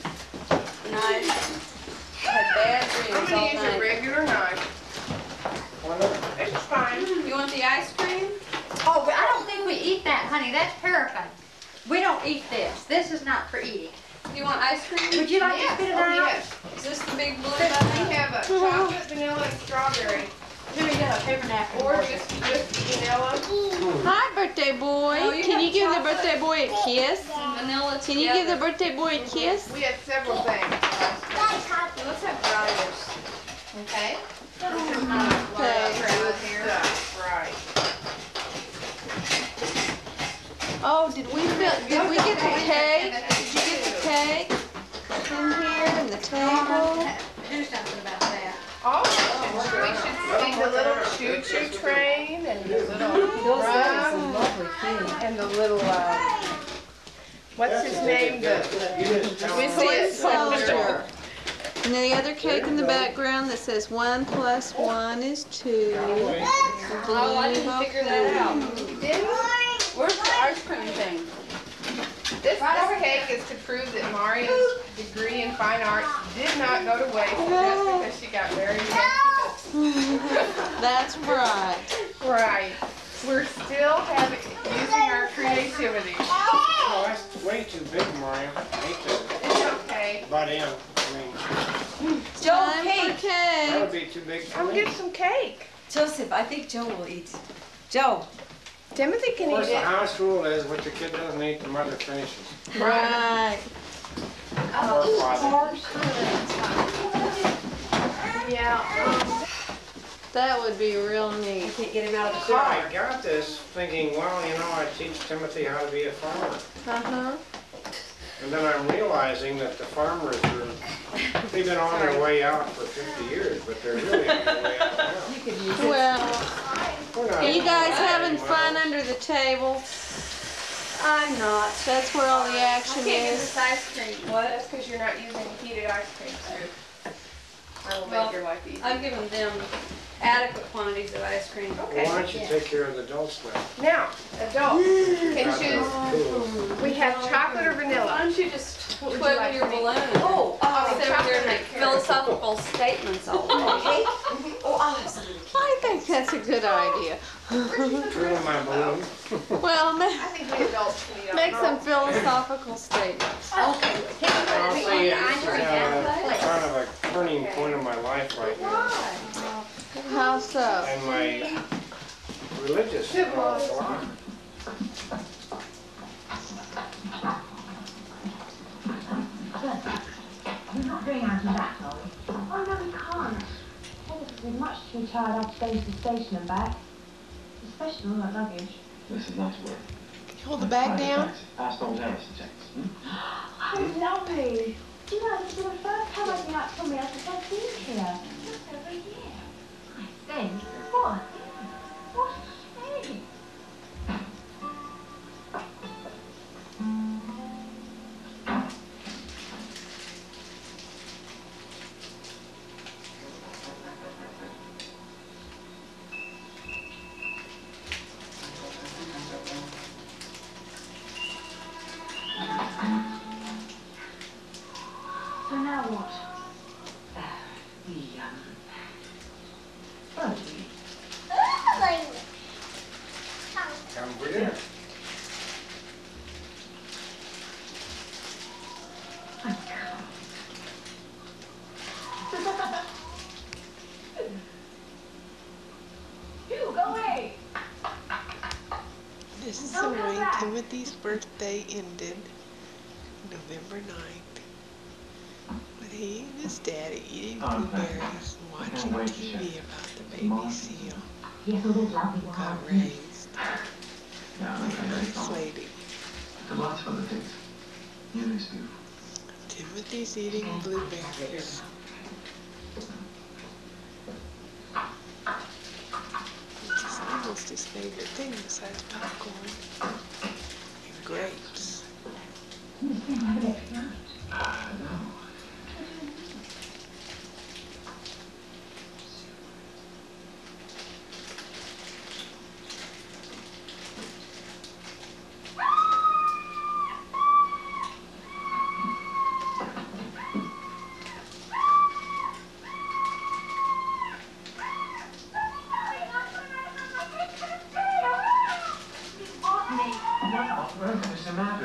Speaker 1: had bad
Speaker 7: I'm
Speaker 1: dreams
Speaker 7: gonna
Speaker 1: all
Speaker 7: use a
Speaker 1: night.
Speaker 7: regular knife.
Speaker 3: Why not?
Speaker 7: It's fine.
Speaker 5: You want the ice cream?
Speaker 6: Oh, but I don't think we eat that, honey. That's paraffin. We don't eat this. This is not for eating.
Speaker 5: You want ice cream?
Speaker 6: Would you like
Speaker 7: Yes,
Speaker 6: to spit it
Speaker 7: oh
Speaker 6: out?
Speaker 7: yes.
Speaker 5: Is this the big blue
Speaker 7: We
Speaker 5: button?
Speaker 7: have a chocolate, vanilla, and strawberry.
Speaker 6: Here we go, paper napkin.
Speaker 7: Or just vanilla.
Speaker 1: Hi, birthday boy.
Speaker 5: Oh, you
Speaker 1: Can
Speaker 5: have
Speaker 1: you give the
Speaker 5: chocolate?
Speaker 1: birthday boy a kiss?
Speaker 5: Vanilla
Speaker 1: Can you give the
Speaker 5: together.
Speaker 1: birthday boy a kiss?
Speaker 7: We have several things.
Speaker 5: Let's have Friars.
Speaker 7: Okay.
Speaker 1: Okay.
Speaker 7: Right.
Speaker 1: Oh, did we get the cake? Did you get the cake in here and the table?
Speaker 6: Do something about that.
Speaker 7: Oh, we should see the little choo-choo train and the little drum and the little, what's his name? The
Speaker 3: You just tell them.
Speaker 7: Whistling
Speaker 1: Soldier. And then the other cake in the background that says 1 + 1 is 2.
Speaker 5: Oh, I didn't figure that out.
Speaker 7: Didn't?
Speaker 5: Where's the ice cream thing?
Speaker 7: This cake is to prove that Maria's degree in fine arts did not go to waste just because she got married and
Speaker 1: That's right.
Speaker 7: Right. We're still using our creativity.
Speaker 3: Oh, that's way too big, Mario. I hate to
Speaker 7: It's okay.
Speaker 3: butt in. I mean,
Speaker 1: Time for
Speaker 3: that
Speaker 1: cake.
Speaker 3: would be too big for
Speaker 7: I'll
Speaker 3: me.
Speaker 7: get some cake.
Speaker 9: Joseph, I think Joe will eat. Joe.
Speaker 7: Timothy can
Speaker 3: Of course,
Speaker 7: eat
Speaker 3: the
Speaker 7: it.
Speaker 3: house rule is what the kid doesn't eat, the mother finishes.
Speaker 1: Right.
Speaker 3: Or father.
Speaker 7: Yeah.
Speaker 1: That would be real neat.
Speaker 9: Can't get him out of the
Speaker 3: See,
Speaker 9: car.
Speaker 3: I got this thinking, well, you know, I teach Timothy how to be a farmer.
Speaker 1: Uh-huh.
Speaker 3: And then I'm realizing that the farmers are, they've been on their way out for 50 years, but they're really on their way out now.
Speaker 9: You could use it.
Speaker 1: Well,
Speaker 3: We're not
Speaker 1: are you guys
Speaker 3: doing
Speaker 1: having
Speaker 3: that
Speaker 1: fun
Speaker 3: anymore.
Speaker 1: under the table? I'm not. That's where all the
Speaker 7: I
Speaker 1: action
Speaker 7: can't get
Speaker 1: is.
Speaker 7: this ice cream. What? That's because you're not using heated ice cream, so I will
Speaker 5: Well,
Speaker 7: make your life easy.
Speaker 5: I've given them adequate quantities of ice cream.
Speaker 3: Well,
Speaker 7: Okay.
Speaker 3: why don't you take care of the adults now?
Speaker 7: Now, adults can
Speaker 3: Got
Speaker 7: choose.
Speaker 3: those tools.
Speaker 7: We have chocolate or
Speaker 5: Why
Speaker 7: vanilla.
Speaker 5: don't you just
Speaker 7: What would you
Speaker 5: twiddle
Speaker 7: like
Speaker 5: your
Speaker 7: to eat?
Speaker 5: balloon?
Speaker 9: Oh,
Speaker 5: Sit over here and make philosophical statements all day.
Speaker 9: oh, I'll have some.
Speaker 1: I think that's a good idea.
Speaker 3: Twiddle my balloon.
Speaker 1: Well,
Speaker 7: I think we adults can eat
Speaker 1: make
Speaker 7: our
Speaker 1: some philosophical statements.
Speaker 6: Okay.
Speaker 3: I'll see, it's kind of a turning point in my life right now.
Speaker 1: How so?
Speaker 3: And my religious life.
Speaker 10: We're not going out of that, are we? Oh, no, we can't. We're much too tired after going to the station and back. Especially all that luggage.
Speaker 11: This is nice work.
Speaker 1: Hold the bag down.
Speaker 11: Ask old Harris to check.
Speaker 10: Oh, lovely. Do you know, this is the first time I've been out to somewhere else since I've been here. Just over a year. I think. What? What a shame. So now what?
Speaker 11: Oh,
Speaker 3: Come for dinner.
Speaker 10: You, go away.
Speaker 1: This is the way Timothy's birthday ended, November 9th. But he It's Daddy eating blueberries and watching TV about the baby seal who got raised. Nice lady.
Speaker 11: Lots of other things. It's beautiful.
Speaker 1: Timothy's eating blueberries. It's almost his favorite thing besides popcorn and grapes.
Speaker 11: What's the matter?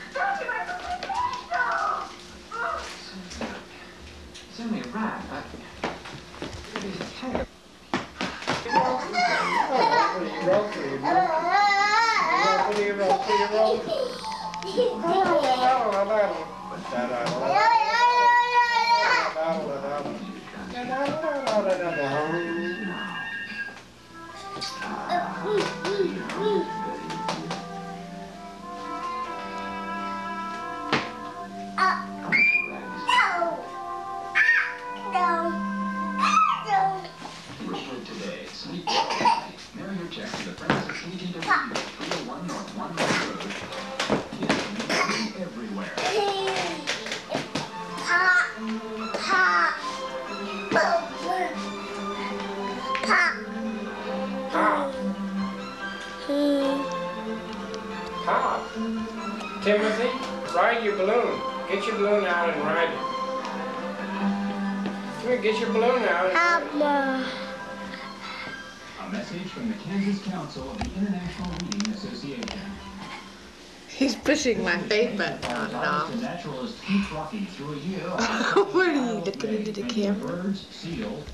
Speaker 11: It's only a rat.
Speaker 3: Pop! Timothy, ride your balloon. Get your balloon out and ride it. Come here, get your balloon out and ride it.
Speaker 11: A message from the Kansas Council of the International Reading Association.
Speaker 1: He's pushing my fade button on and off.
Speaker 11: The naturalist Keith Rocky through a year.
Speaker 1: What are you looking into the camera?
Speaker 11: Birds, seals.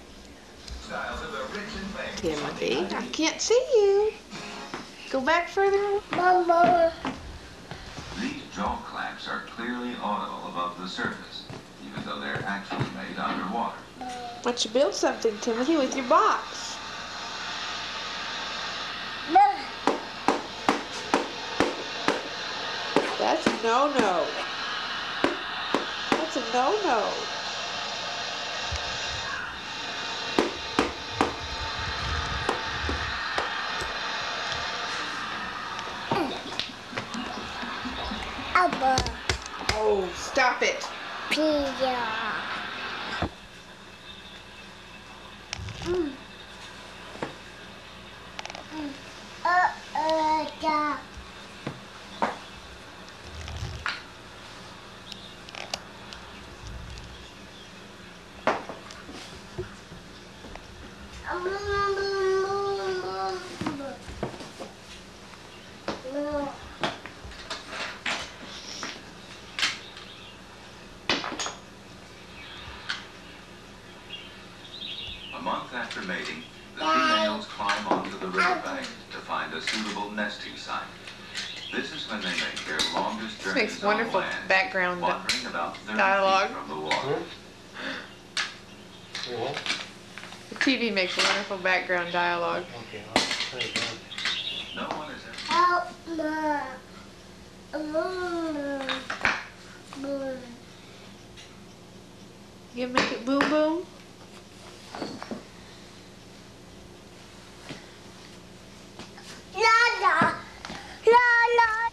Speaker 1: Timothy, I can't see you. Go back further.
Speaker 2: Mama.
Speaker 12: These jaw clamps are clearly audible above the surface, even though they're actually made underwater.
Speaker 1: Why don't you build something, Timothy, with your box? That's a no-no. That's a no-no. Oh, stop it.
Speaker 2: Pizza. Yeah.
Speaker 12: A month after mating, the females climb onto the riverbank to find a suitable nesting site. This is when they make their longest
Speaker 1: This
Speaker 12: journeys
Speaker 1: makes wonderful
Speaker 12: on land,
Speaker 1: background
Speaker 12: wandering about 30
Speaker 1: dialogue.
Speaker 12: feet from the water.
Speaker 1: The TV makes wonderful background dialogue.
Speaker 3: Okay, I'll put it down.
Speaker 12: No one is ever...
Speaker 2: Help me.
Speaker 1: You make it boom boom?
Speaker 2: Lala. Lala.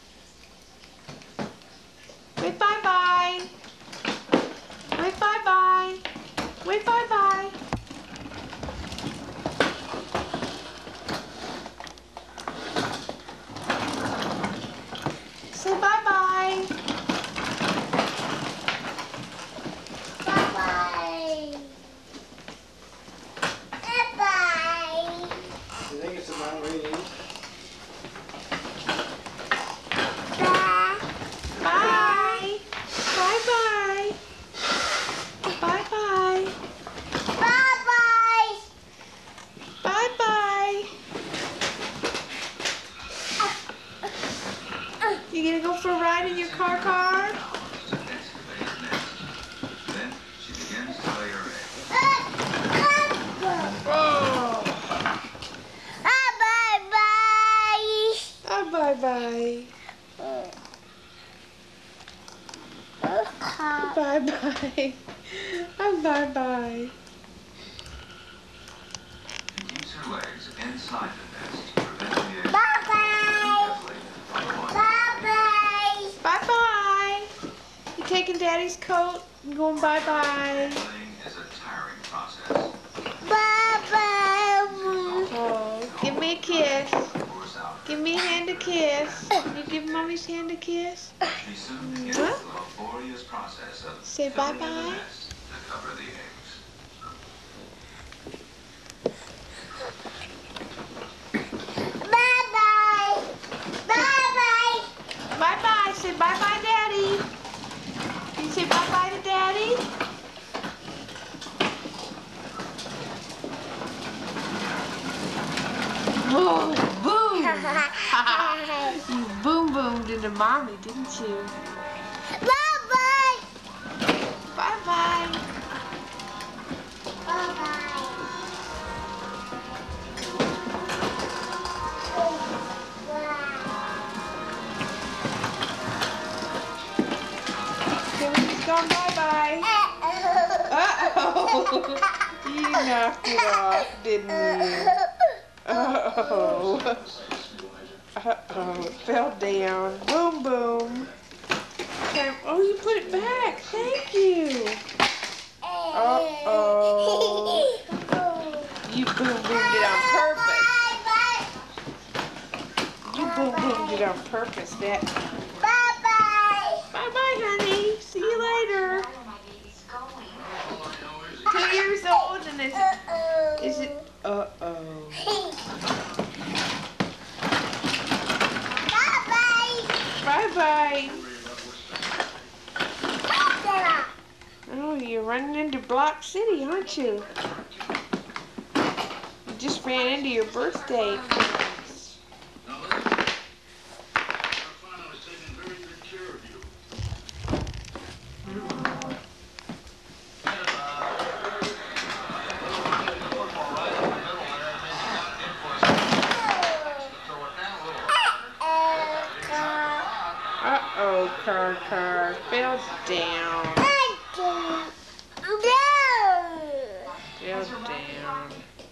Speaker 1: Wait bye-bye. Wait bye-bye. Wait bye-bye. Say bye-bye.
Speaker 2: Bye-bye.
Speaker 1: bye-bye. Bye-bye.
Speaker 12: Keeps her legs inside the nest, preventing the eggs
Speaker 2: Bye-bye.
Speaker 12: from falling.
Speaker 2: Bye-bye.
Speaker 1: Bye-bye. You taking Daddy's coat and going bye-bye?
Speaker 12: Laying is a tiring process.
Speaker 2: Bye-bye.
Speaker 1: Oh, give me a kiss.
Speaker 12: Pours out
Speaker 1: Give me a hand to kiss. You give Mommy's hand a kiss?
Speaker 12: She soon begins
Speaker 1: Huh?
Speaker 12: the laborious process of
Speaker 1: Say
Speaker 12: filling in the
Speaker 1: bye-bye.
Speaker 12: nest to cover the eggs.
Speaker 2: Bye-bye. Bye-bye.
Speaker 1: Bye-bye. Say bye-bye, Daddy. Can you say bye-bye to Daddy? Boom, boom. You boom-boomed into Mommy, didn't you?
Speaker 2: Bye-bye.
Speaker 1: Bye-bye.
Speaker 2: Bye-bye.
Speaker 1: Timmy's gone bye-bye. Uh-oh. You knocked it off, didn't you? Uh-oh. Uh-oh. It fell down. Boom, boom. Okay. Oh, you put it back. Thank you. Uh-oh. You boom-boomed it on purpose. You boom-boomed it on purpose. That.
Speaker 2: Bye-bye.
Speaker 1: Bye-bye, honey. See you later. 2 years old and is it? Uh-oh. Bye-bye. Oh, you're running into Block City, aren't you? You just ran into your birthday. Uh-oh, car fell down. Fell down.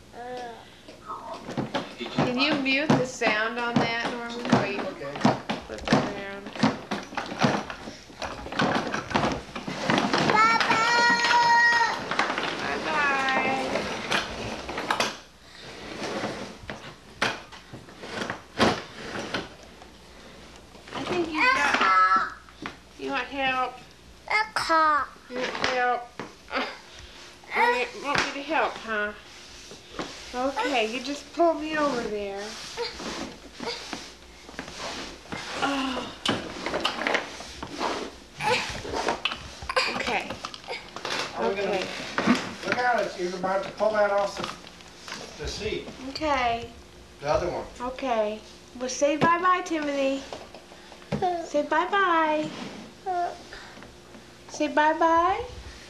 Speaker 1: Can you mute the sound on that, Norman? While you flip it around? Bye-bye. I think you got... You want help? You want help? Want me to help, huh? Okay, you just pull me over there. Oh. Okay. Okay.
Speaker 3: Look out, you're about to pull that off the seat.
Speaker 1: Okay.
Speaker 3: The other one.
Speaker 1: Okay. Well, say bye-bye, Timothy. Say bye-bye. Say bye-bye.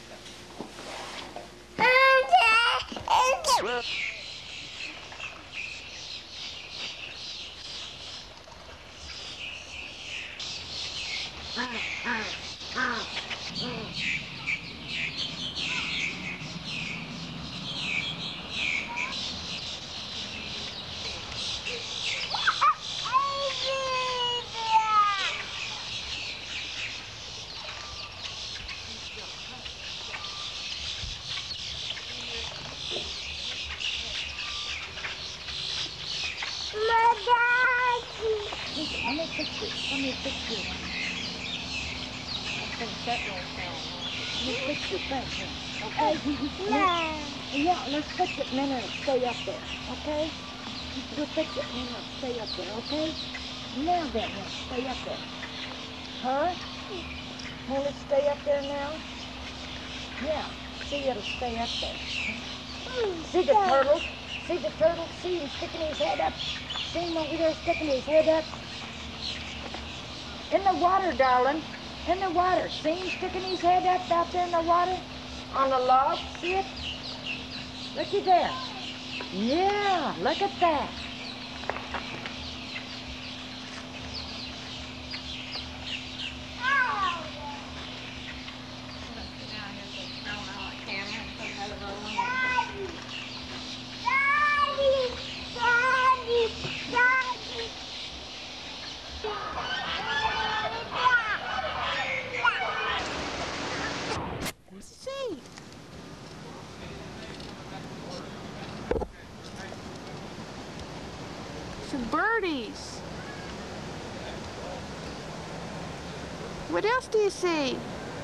Speaker 10: Let me fix it. Let me fix it. I think that will sound. Let me fix it back here. Okay? Yeah, let's fix it and then it'll stay up there. Okay? We'll fix it and then it'll stay up there. Okay? Now then, it'll stay up there. Huh? Will it stay up there now? Yeah. See, it'll stay up there. See the turtle? See the turtle? See him sticking his head up? See him over there sticking his head up? In the water, darling. In the water. See him sticking his head up out there in the water? On the log? See it? Looky there. Yeah, look at that.
Speaker 1: What else do you see?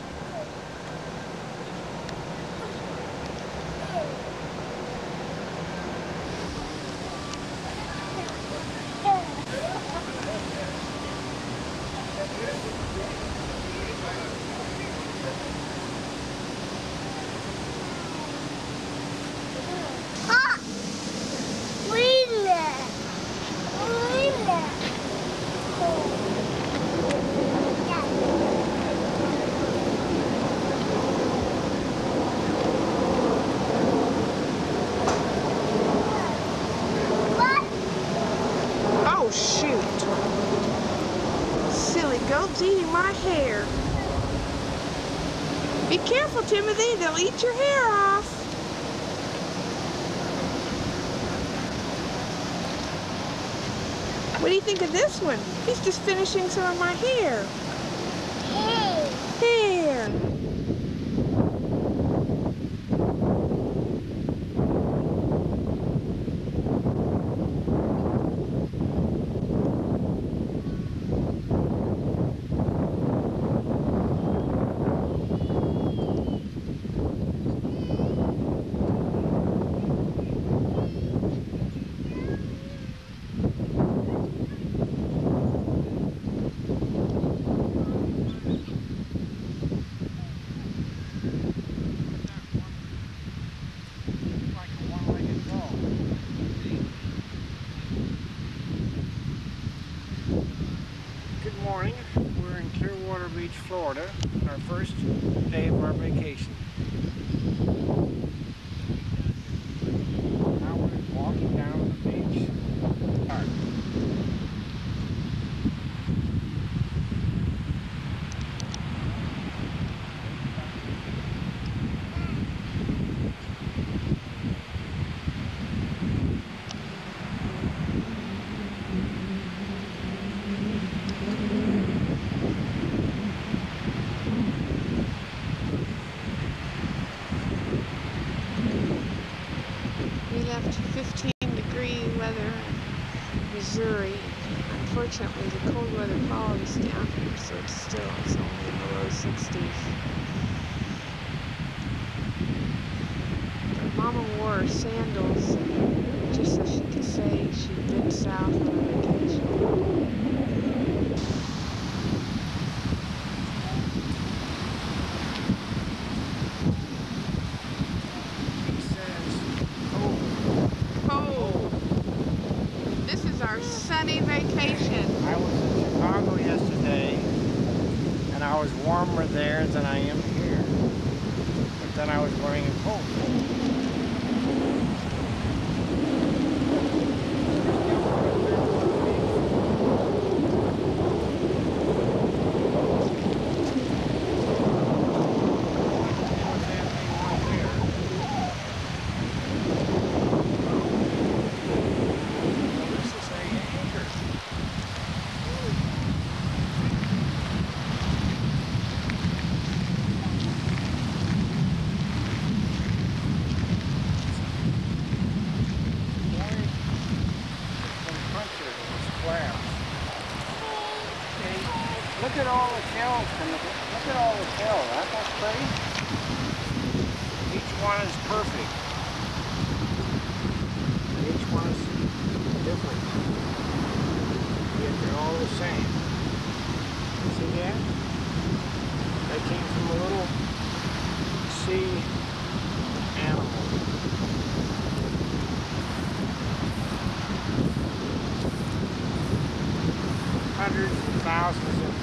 Speaker 1: Oh, shoot. Silly goat's eating my hair. Be careful, Timothy. They'll eat your hair off. What do you think of this one? He's just finishing some of my hair. Hair.
Speaker 3: Good morning. We're in Clearwater Beach, Florida, on our first day of our vacation. Now we're walking down the beach.
Speaker 1: We left 15-degree weather in Missouri. Unfortunately, the cold weather followed us down here, so it's only in the low 60s. But Mama wore her sandals just so she could say she'd been south on a vacation. Our sunny vacation.
Speaker 3: I was in Chicago yesterday, and I was warmer there than I am here. But then I was wearing a coat. Look at all the shells from the, look at all the shells. Aren't that pretty? Each one is perfect. And each one is different. Yet they're all the same. See that? That came from a little sea animal. Hundreds and thousands of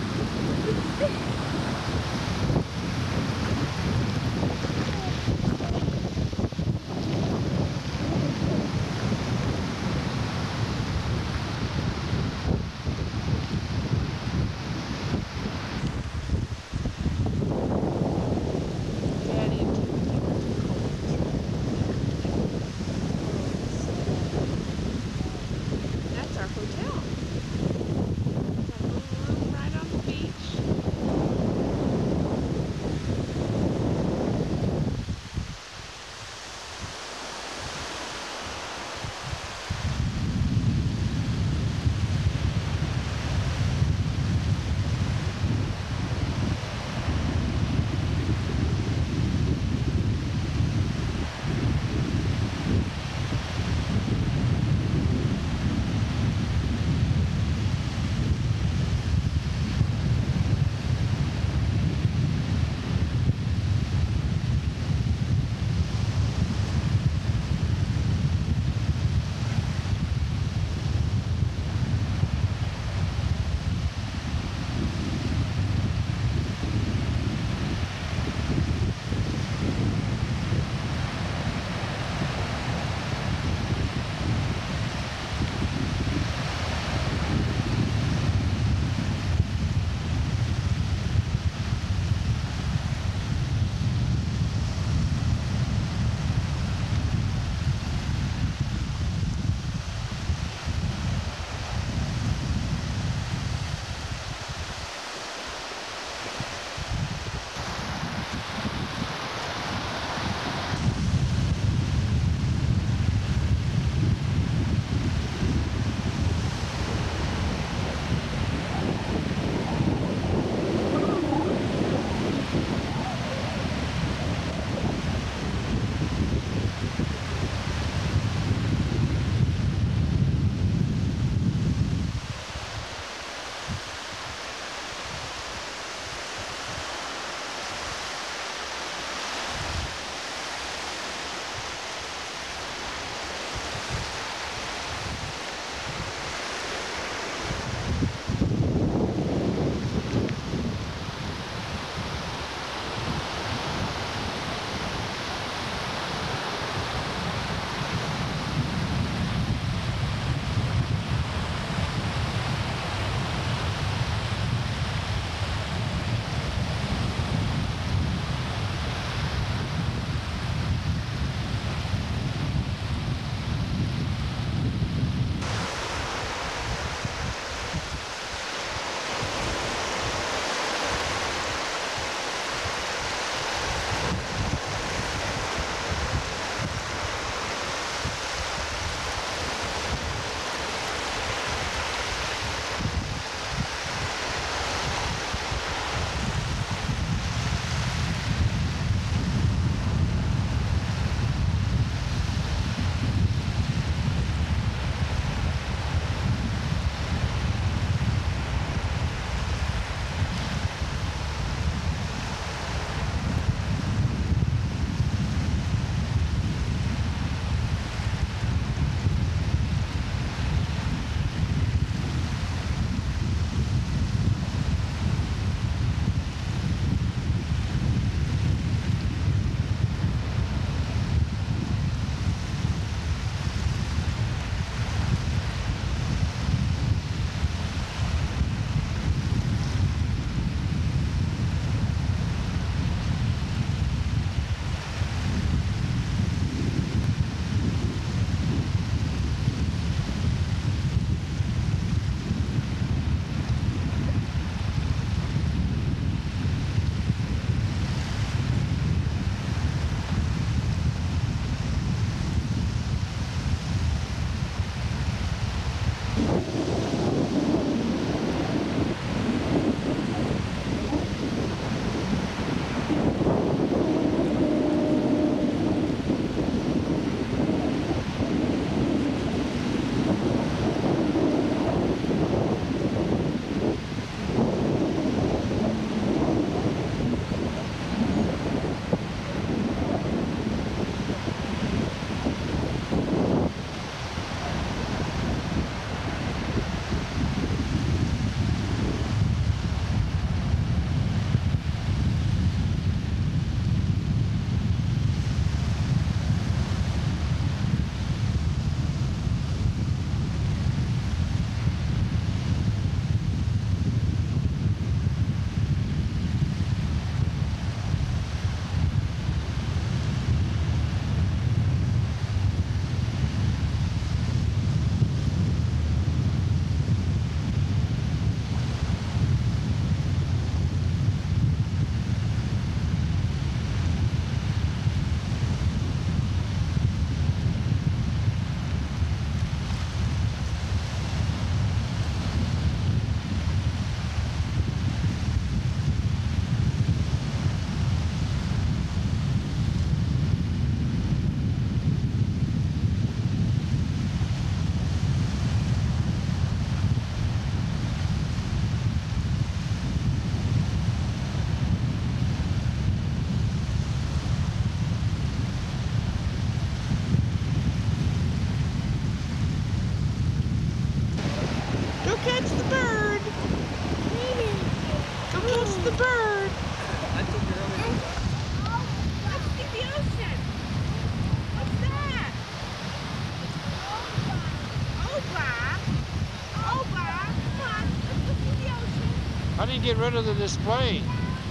Speaker 3: do you get rid of the display?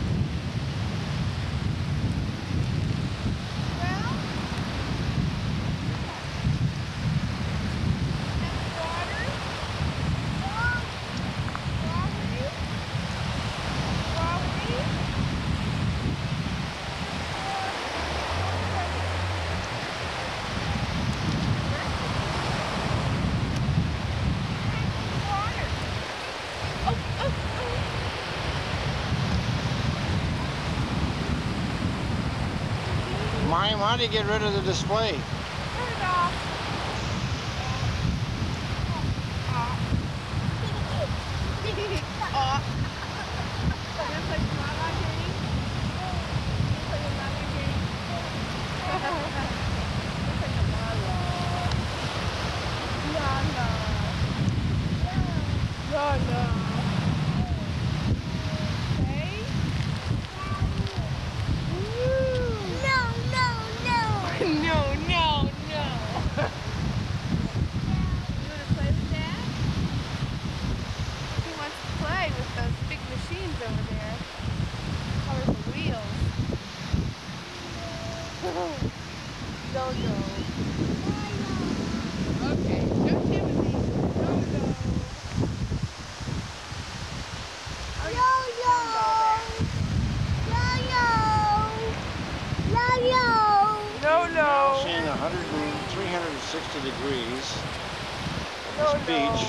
Speaker 3: Mime, how do you get rid of the display?
Speaker 7: Turn it off.
Speaker 3: Seeing 360 degrees. This beach.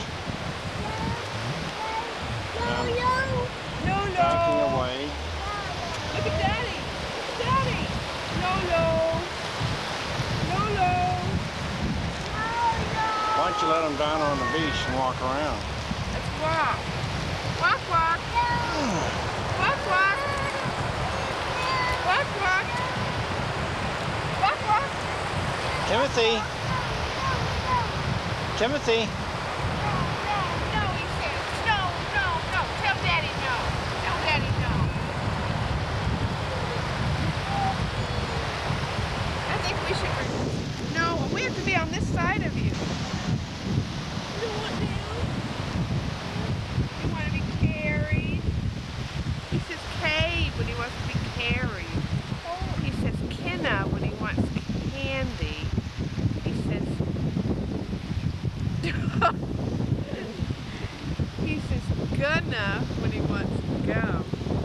Speaker 3: Backing away.
Speaker 7: Look at Daddy. Look at Daddy. No.
Speaker 3: Why don't you let them down on the beach and walk around?
Speaker 7: Let's walk. Walk. Walk.
Speaker 3: Timothy. Timothy.
Speaker 7: No, he says. No. Tell Daddy no. Tell Daddy no. I think we should. No, we have to be on this side of you. You want to be carried. He says cave when he wants to be carried. He says Kenna when he wants candy. He says he says gonna when he wants go.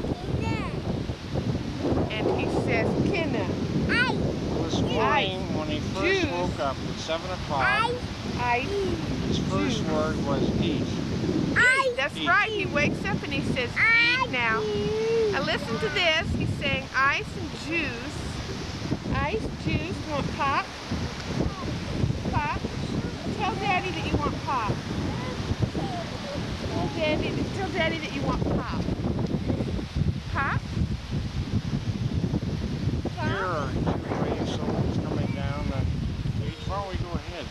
Speaker 7: And he says Kenna.
Speaker 3: This morning when he first woke up at 7 o'clock, his first word was eat.
Speaker 7: That's right. He wakes up and he says eat now. Now listen to this. He's saying ice and juice. Ice, juice. You want pop? Pop. Tell Daddy that you want pop. Tell Daddy that you want pop. Pop?
Speaker 3: Here are 2 million souls coming down the beach. Why don't we go ahead?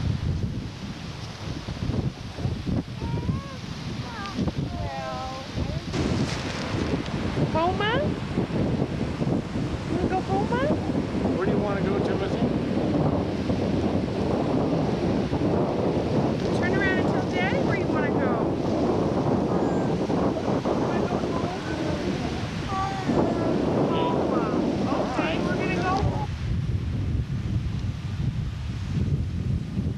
Speaker 7: Homa? You want to go Homa?
Speaker 3: Where do you want to go, Timothy?
Speaker 7: Turn around and tell Daddy where you want to go. Okay, we're going to go.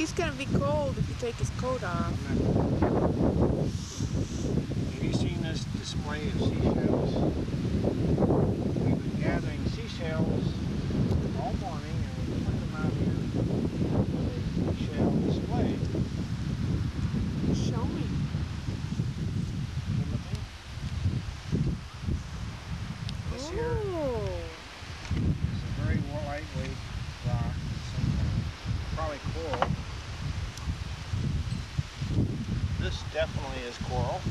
Speaker 1: just gonna be cold if you take his coat off.
Speaker 3: Have you seen this display of seashells? We've been gathering seashells all morning and we put them out here for a shell display.
Speaker 1: Show me.
Speaker 3: This here is a very lightweight rock, probably coral. This definitely is coral.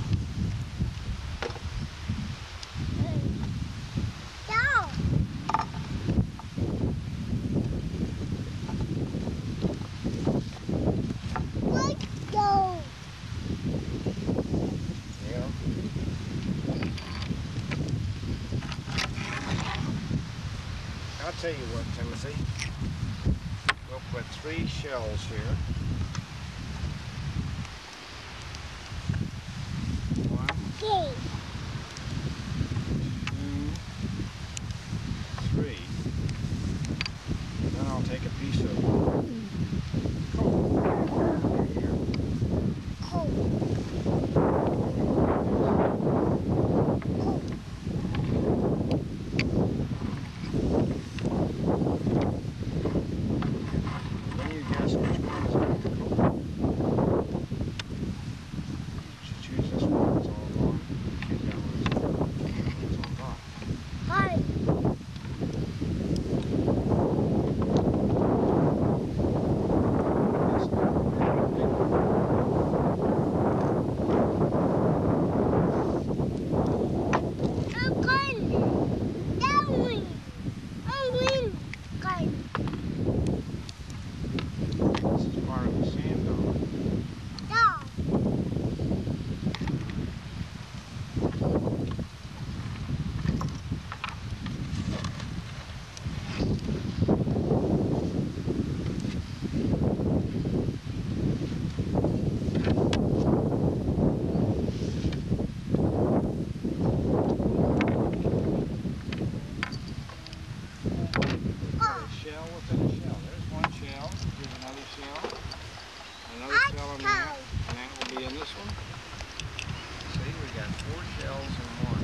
Speaker 3: I'll tell you what, Timothy. We'll put 3 shells here. 1, 2, 3. Then I'll take a piece of coal here. Then you guess which one is going to coal. You should choose this one. It's all gone. Get that one. It's on top.
Speaker 2: Hi.
Speaker 3: This is part of the sand dome. Shell within a shell. There's one shell. Here's another shell. Another shell in there. And that will be in this one. See, we got 4 shells in one.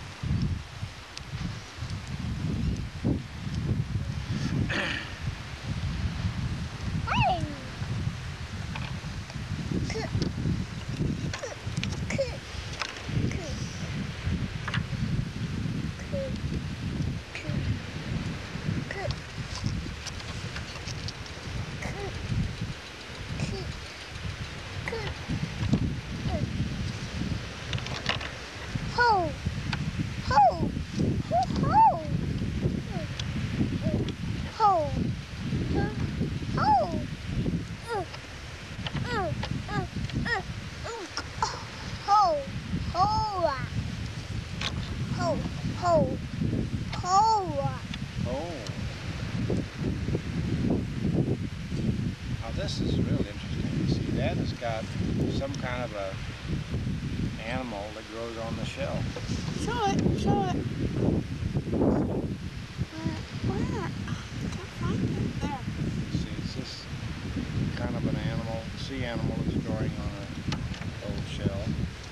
Speaker 3: Now this is really interesting. You see, that has got some kind of a animal that grows on the shell.
Speaker 1: Show it. Show it. Where? I can't find it. There.
Speaker 3: See, it's this kind of an animal, sea animal that's growing on an old shell.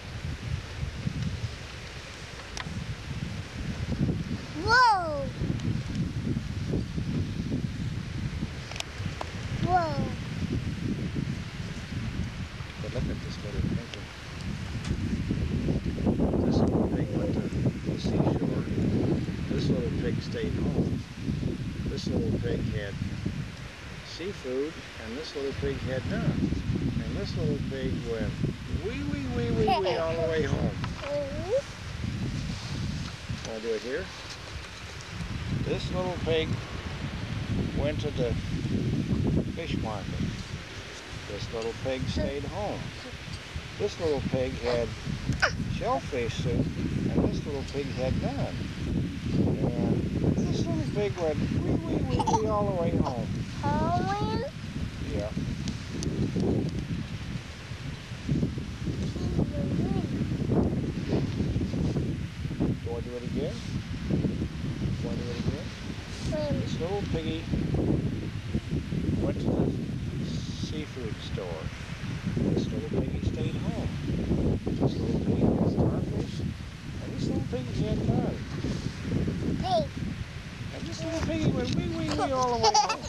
Speaker 2: Whoa! Whoa!
Speaker 3: But look at this little pig. This little pig went to the seashore. This little pig stayed home. This little pig had seafood, and this little pig had none. And this little pig went wee all the way home. Want to do it here? This little pig went to the fish market. This little pig stayed home. This little pig had shellfish soup, and this little pig had none. And this little pig went wee all the way home.
Speaker 2: Home?
Speaker 3: Yeah. Do I do it again? Do I do it again? This little piggy went to the seafood store. This little piggy stayed home. This little piggy had starfish, and this little piggy had cars.
Speaker 2: Pig.
Speaker 3: And this little piggy went wee wee wee all the way home.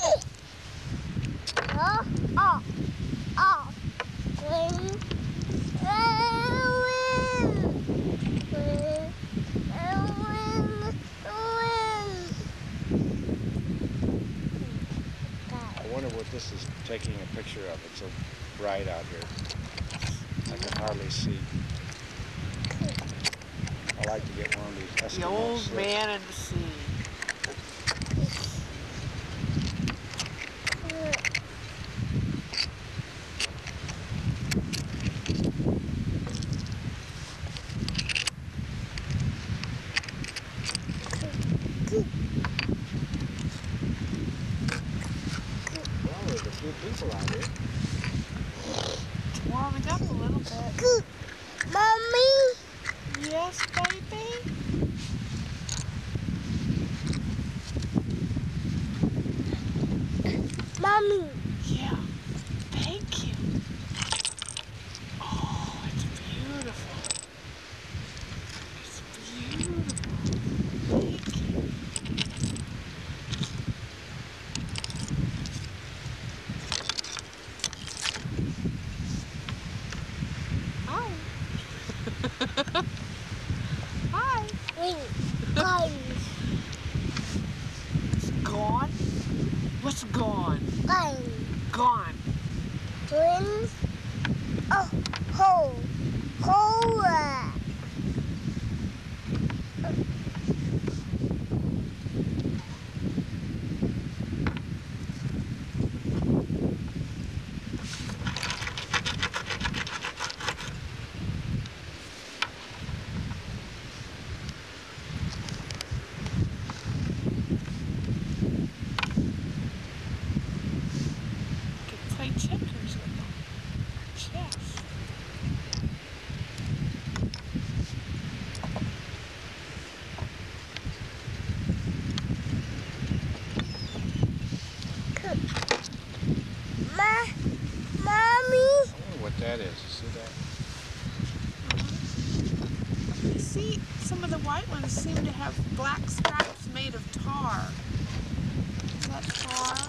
Speaker 3: I wonder what this is taking a picture of. It's so bright out here. I can hardly see. I like to get one of these Eskimo
Speaker 1: The old
Speaker 3: slips.
Speaker 1: man in the sea.
Speaker 3: Well, there's a few people out here.
Speaker 1: Warming up a little bit.
Speaker 2: Mommy.
Speaker 1: Yes, baby?
Speaker 2: Mommy.
Speaker 1: Yeah. Thank you. Oh, it's beautiful. It's beautiful. Thank you. Hi. Hi.
Speaker 2: Guys.
Speaker 1: It's gone? What's gone?
Speaker 2: Guys.
Speaker 1: Gone.
Speaker 2: Twins. Oh, hole. Hole.
Speaker 1: Could play checkers with them. Chess.
Speaker 2: Mommy.
Speaker 3: I wonder what that is. You see that?
Speaker 1: You see, some of the white ones seem to have black stripes made of tar. Is that tar?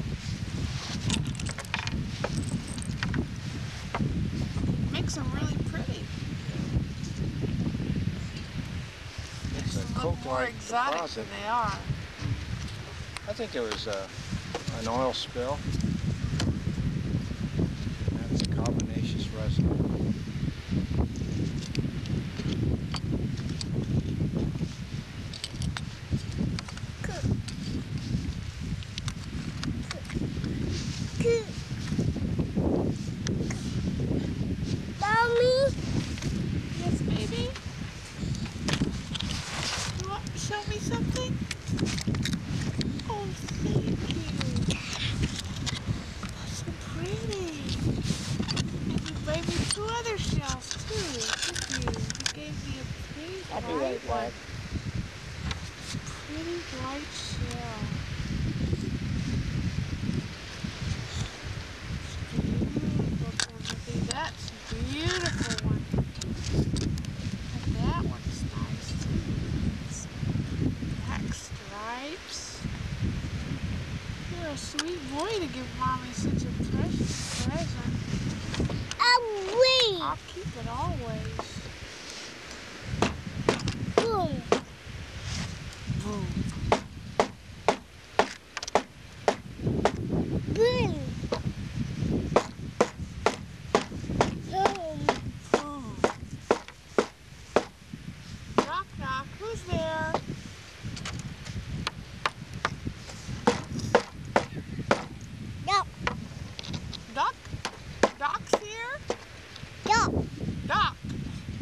Speaker 1: Makes them really pretty.
Speaker 3: It's a
Speaker 1: Look more
Speaker 3: coke-like
Speaker 1: exotic
Speaker 3: deposit.
Speaker 1: than they are.
Speaker 3: I think there was an oil spill. That's carbonaceous resin.
Speaker 2: Mommy.
Speaker 1: Yes, baby? You want to show me something? Oh, thank you. So pretty. And you gave me two other shells, too, didn't you? You gave me a pretty
Speaker 3: I'll be
Speaker 1: bright
Speaker 3: right
Speaker 1: one.
Speaker 3: back.
Speaker 1: Pretty bright shell. It's beautiful, Timothy. That's a beautiful one. And that one's nice, too. It's black stripes. You're a sweet boy to give Mommy such a precious present. I'll keep it always.
Speaker 2: Boom.
Speaker 1: Boom.
Speaker 2: Boom. Boom.
Speaker 1: Boom. Knock, knock. Who's there?
Speaker 2: Yup.
Speaker 1: Doc? Doc's here?
Speaker 2: Yup.
Speaker 1: Doc.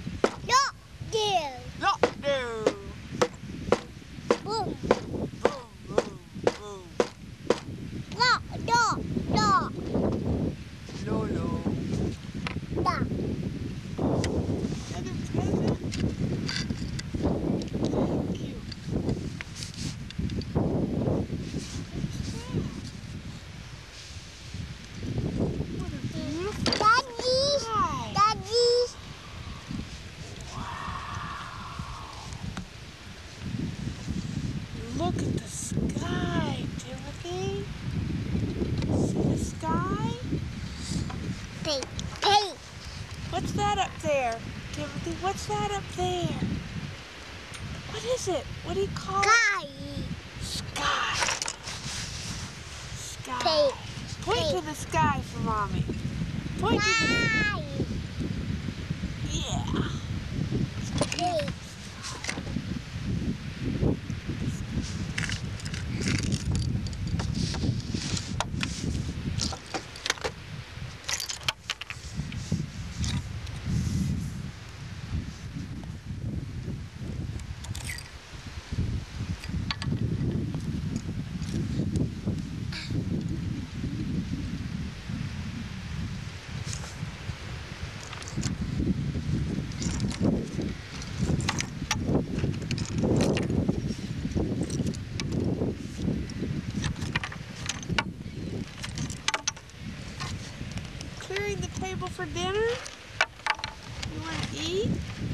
Speaker 2: Pig. Pig.
Speaker 1: What's that up there? Timothy, what's that up there? What is it? What do you call it? Sky. Sky.
Speaker 2: Pig.
Speaker 1: Point to the sky for Mommy. Point to the... Yeah.
Speaker 2: Pig.
Speaker 1: Clearing the table for dinner? You want to eat?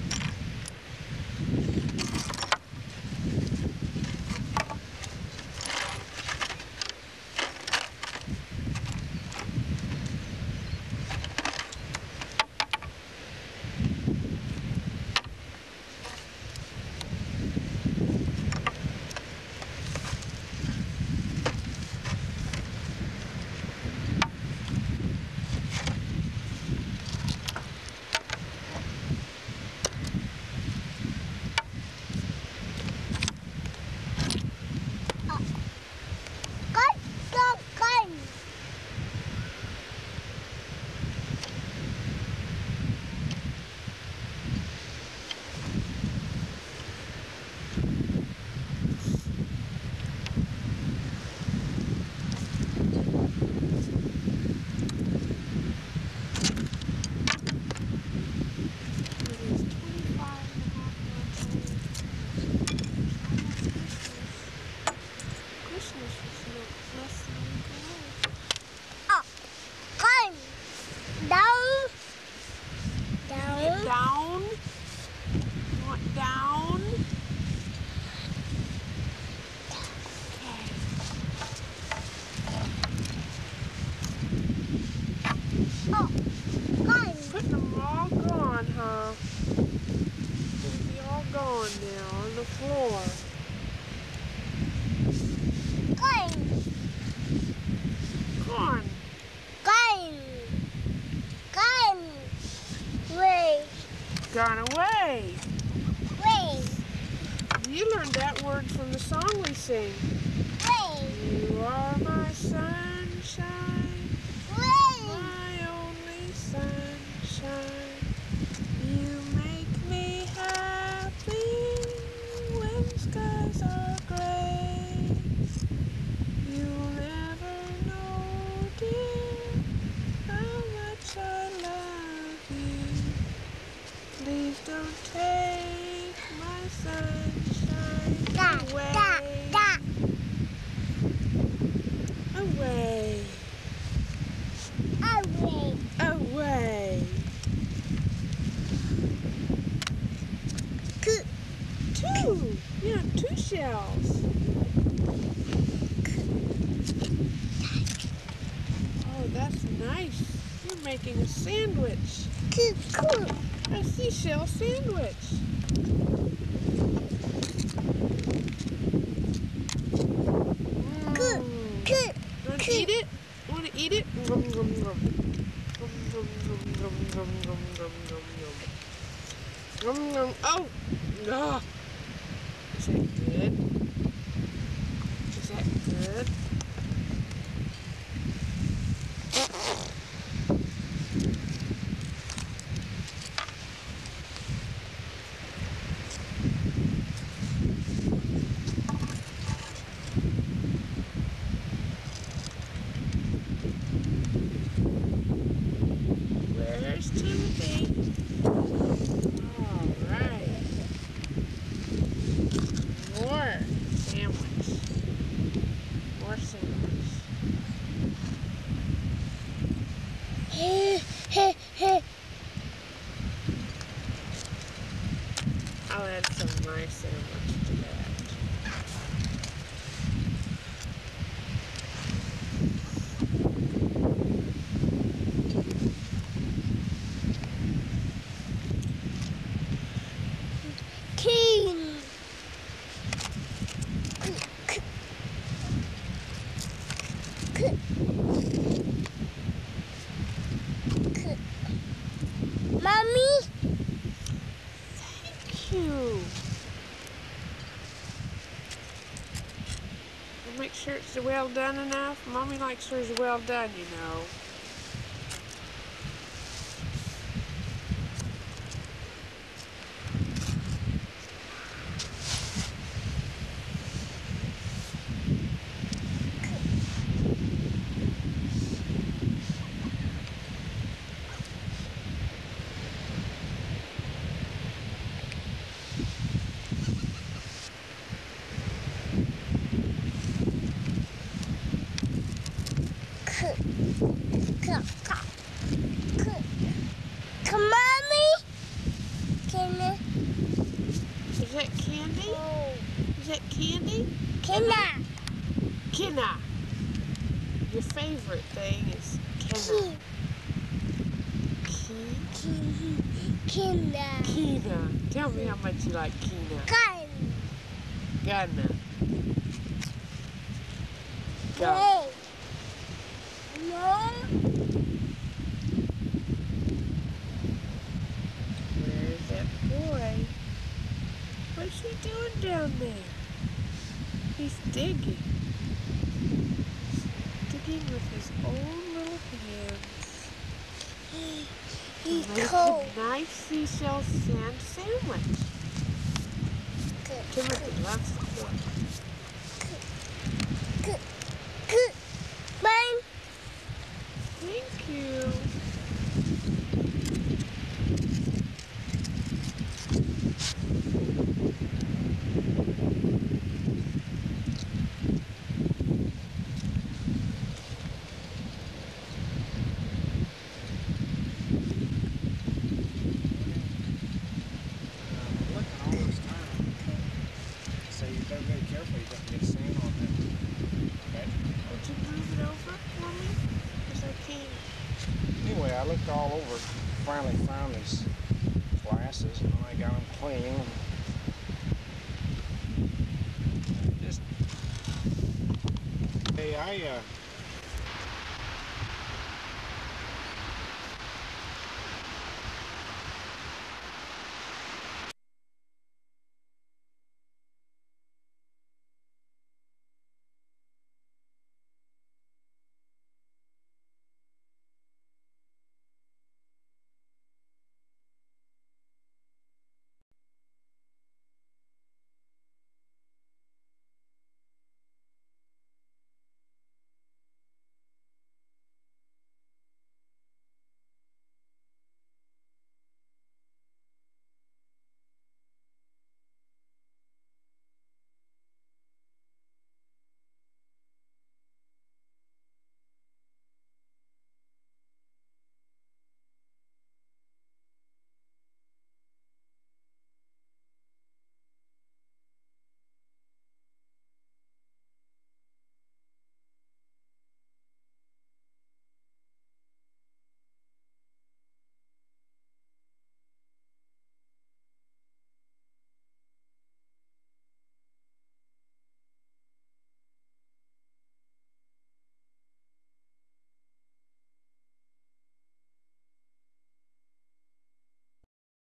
Speaker 1: Down. You want down? Putting them all gone, huh? They'll be all gone now on the floor. Corn. Gone away. You learned that word from the song we sing. You are my sunshine, my only sunshine. You make me happy when skies are gray. You'll never know, dear, how much I love you. Please don't take my sunshine away. Away. Two. Yeah, 2 shells. Oh, that's nice. You're making a sandwich. A seashell sandwich. Want to eat it? Want to eat it? Oh! No. Is that good? Is that good? Where's Timothy? All right. More sandwich. More sandwich. I'll add some of my sandwich to that. you. We'll make sure it's well done enough. Mommy likes hers well done, you know.
Speaker 2: Come mommy. Can I?
Speaker 1: Is that candy? Is that candy?
Speaker 2: Kenna.
Speaker 1: Kenna. Your favorite thing is Kenna.
Speaker 2: Kenna.
Speaker 1: Kenna. Tell me how much you like Kenna. Gunna.
Speaker 2: Hey. Mom.
Speaker 1: Where's that boy? What's he doing down there? He's digging. Digging with his own little hands.
Speaker 2: He's
Speaker 1: Make
Speaker 2: cold.
Speaker 1: a nice seashell sand sandwich. Timothy loves to cook.
Speaker 2: Mine.
Speaker 1: Thank you.
Speaker 3: So you better be careful you don't get sand on that. Okay?
Speaker 1: Would you move it over for me? Because I can't.
Speaker 3: Anyway, I looked all over, finally found these glasses, and I got them clean. Just, hey, I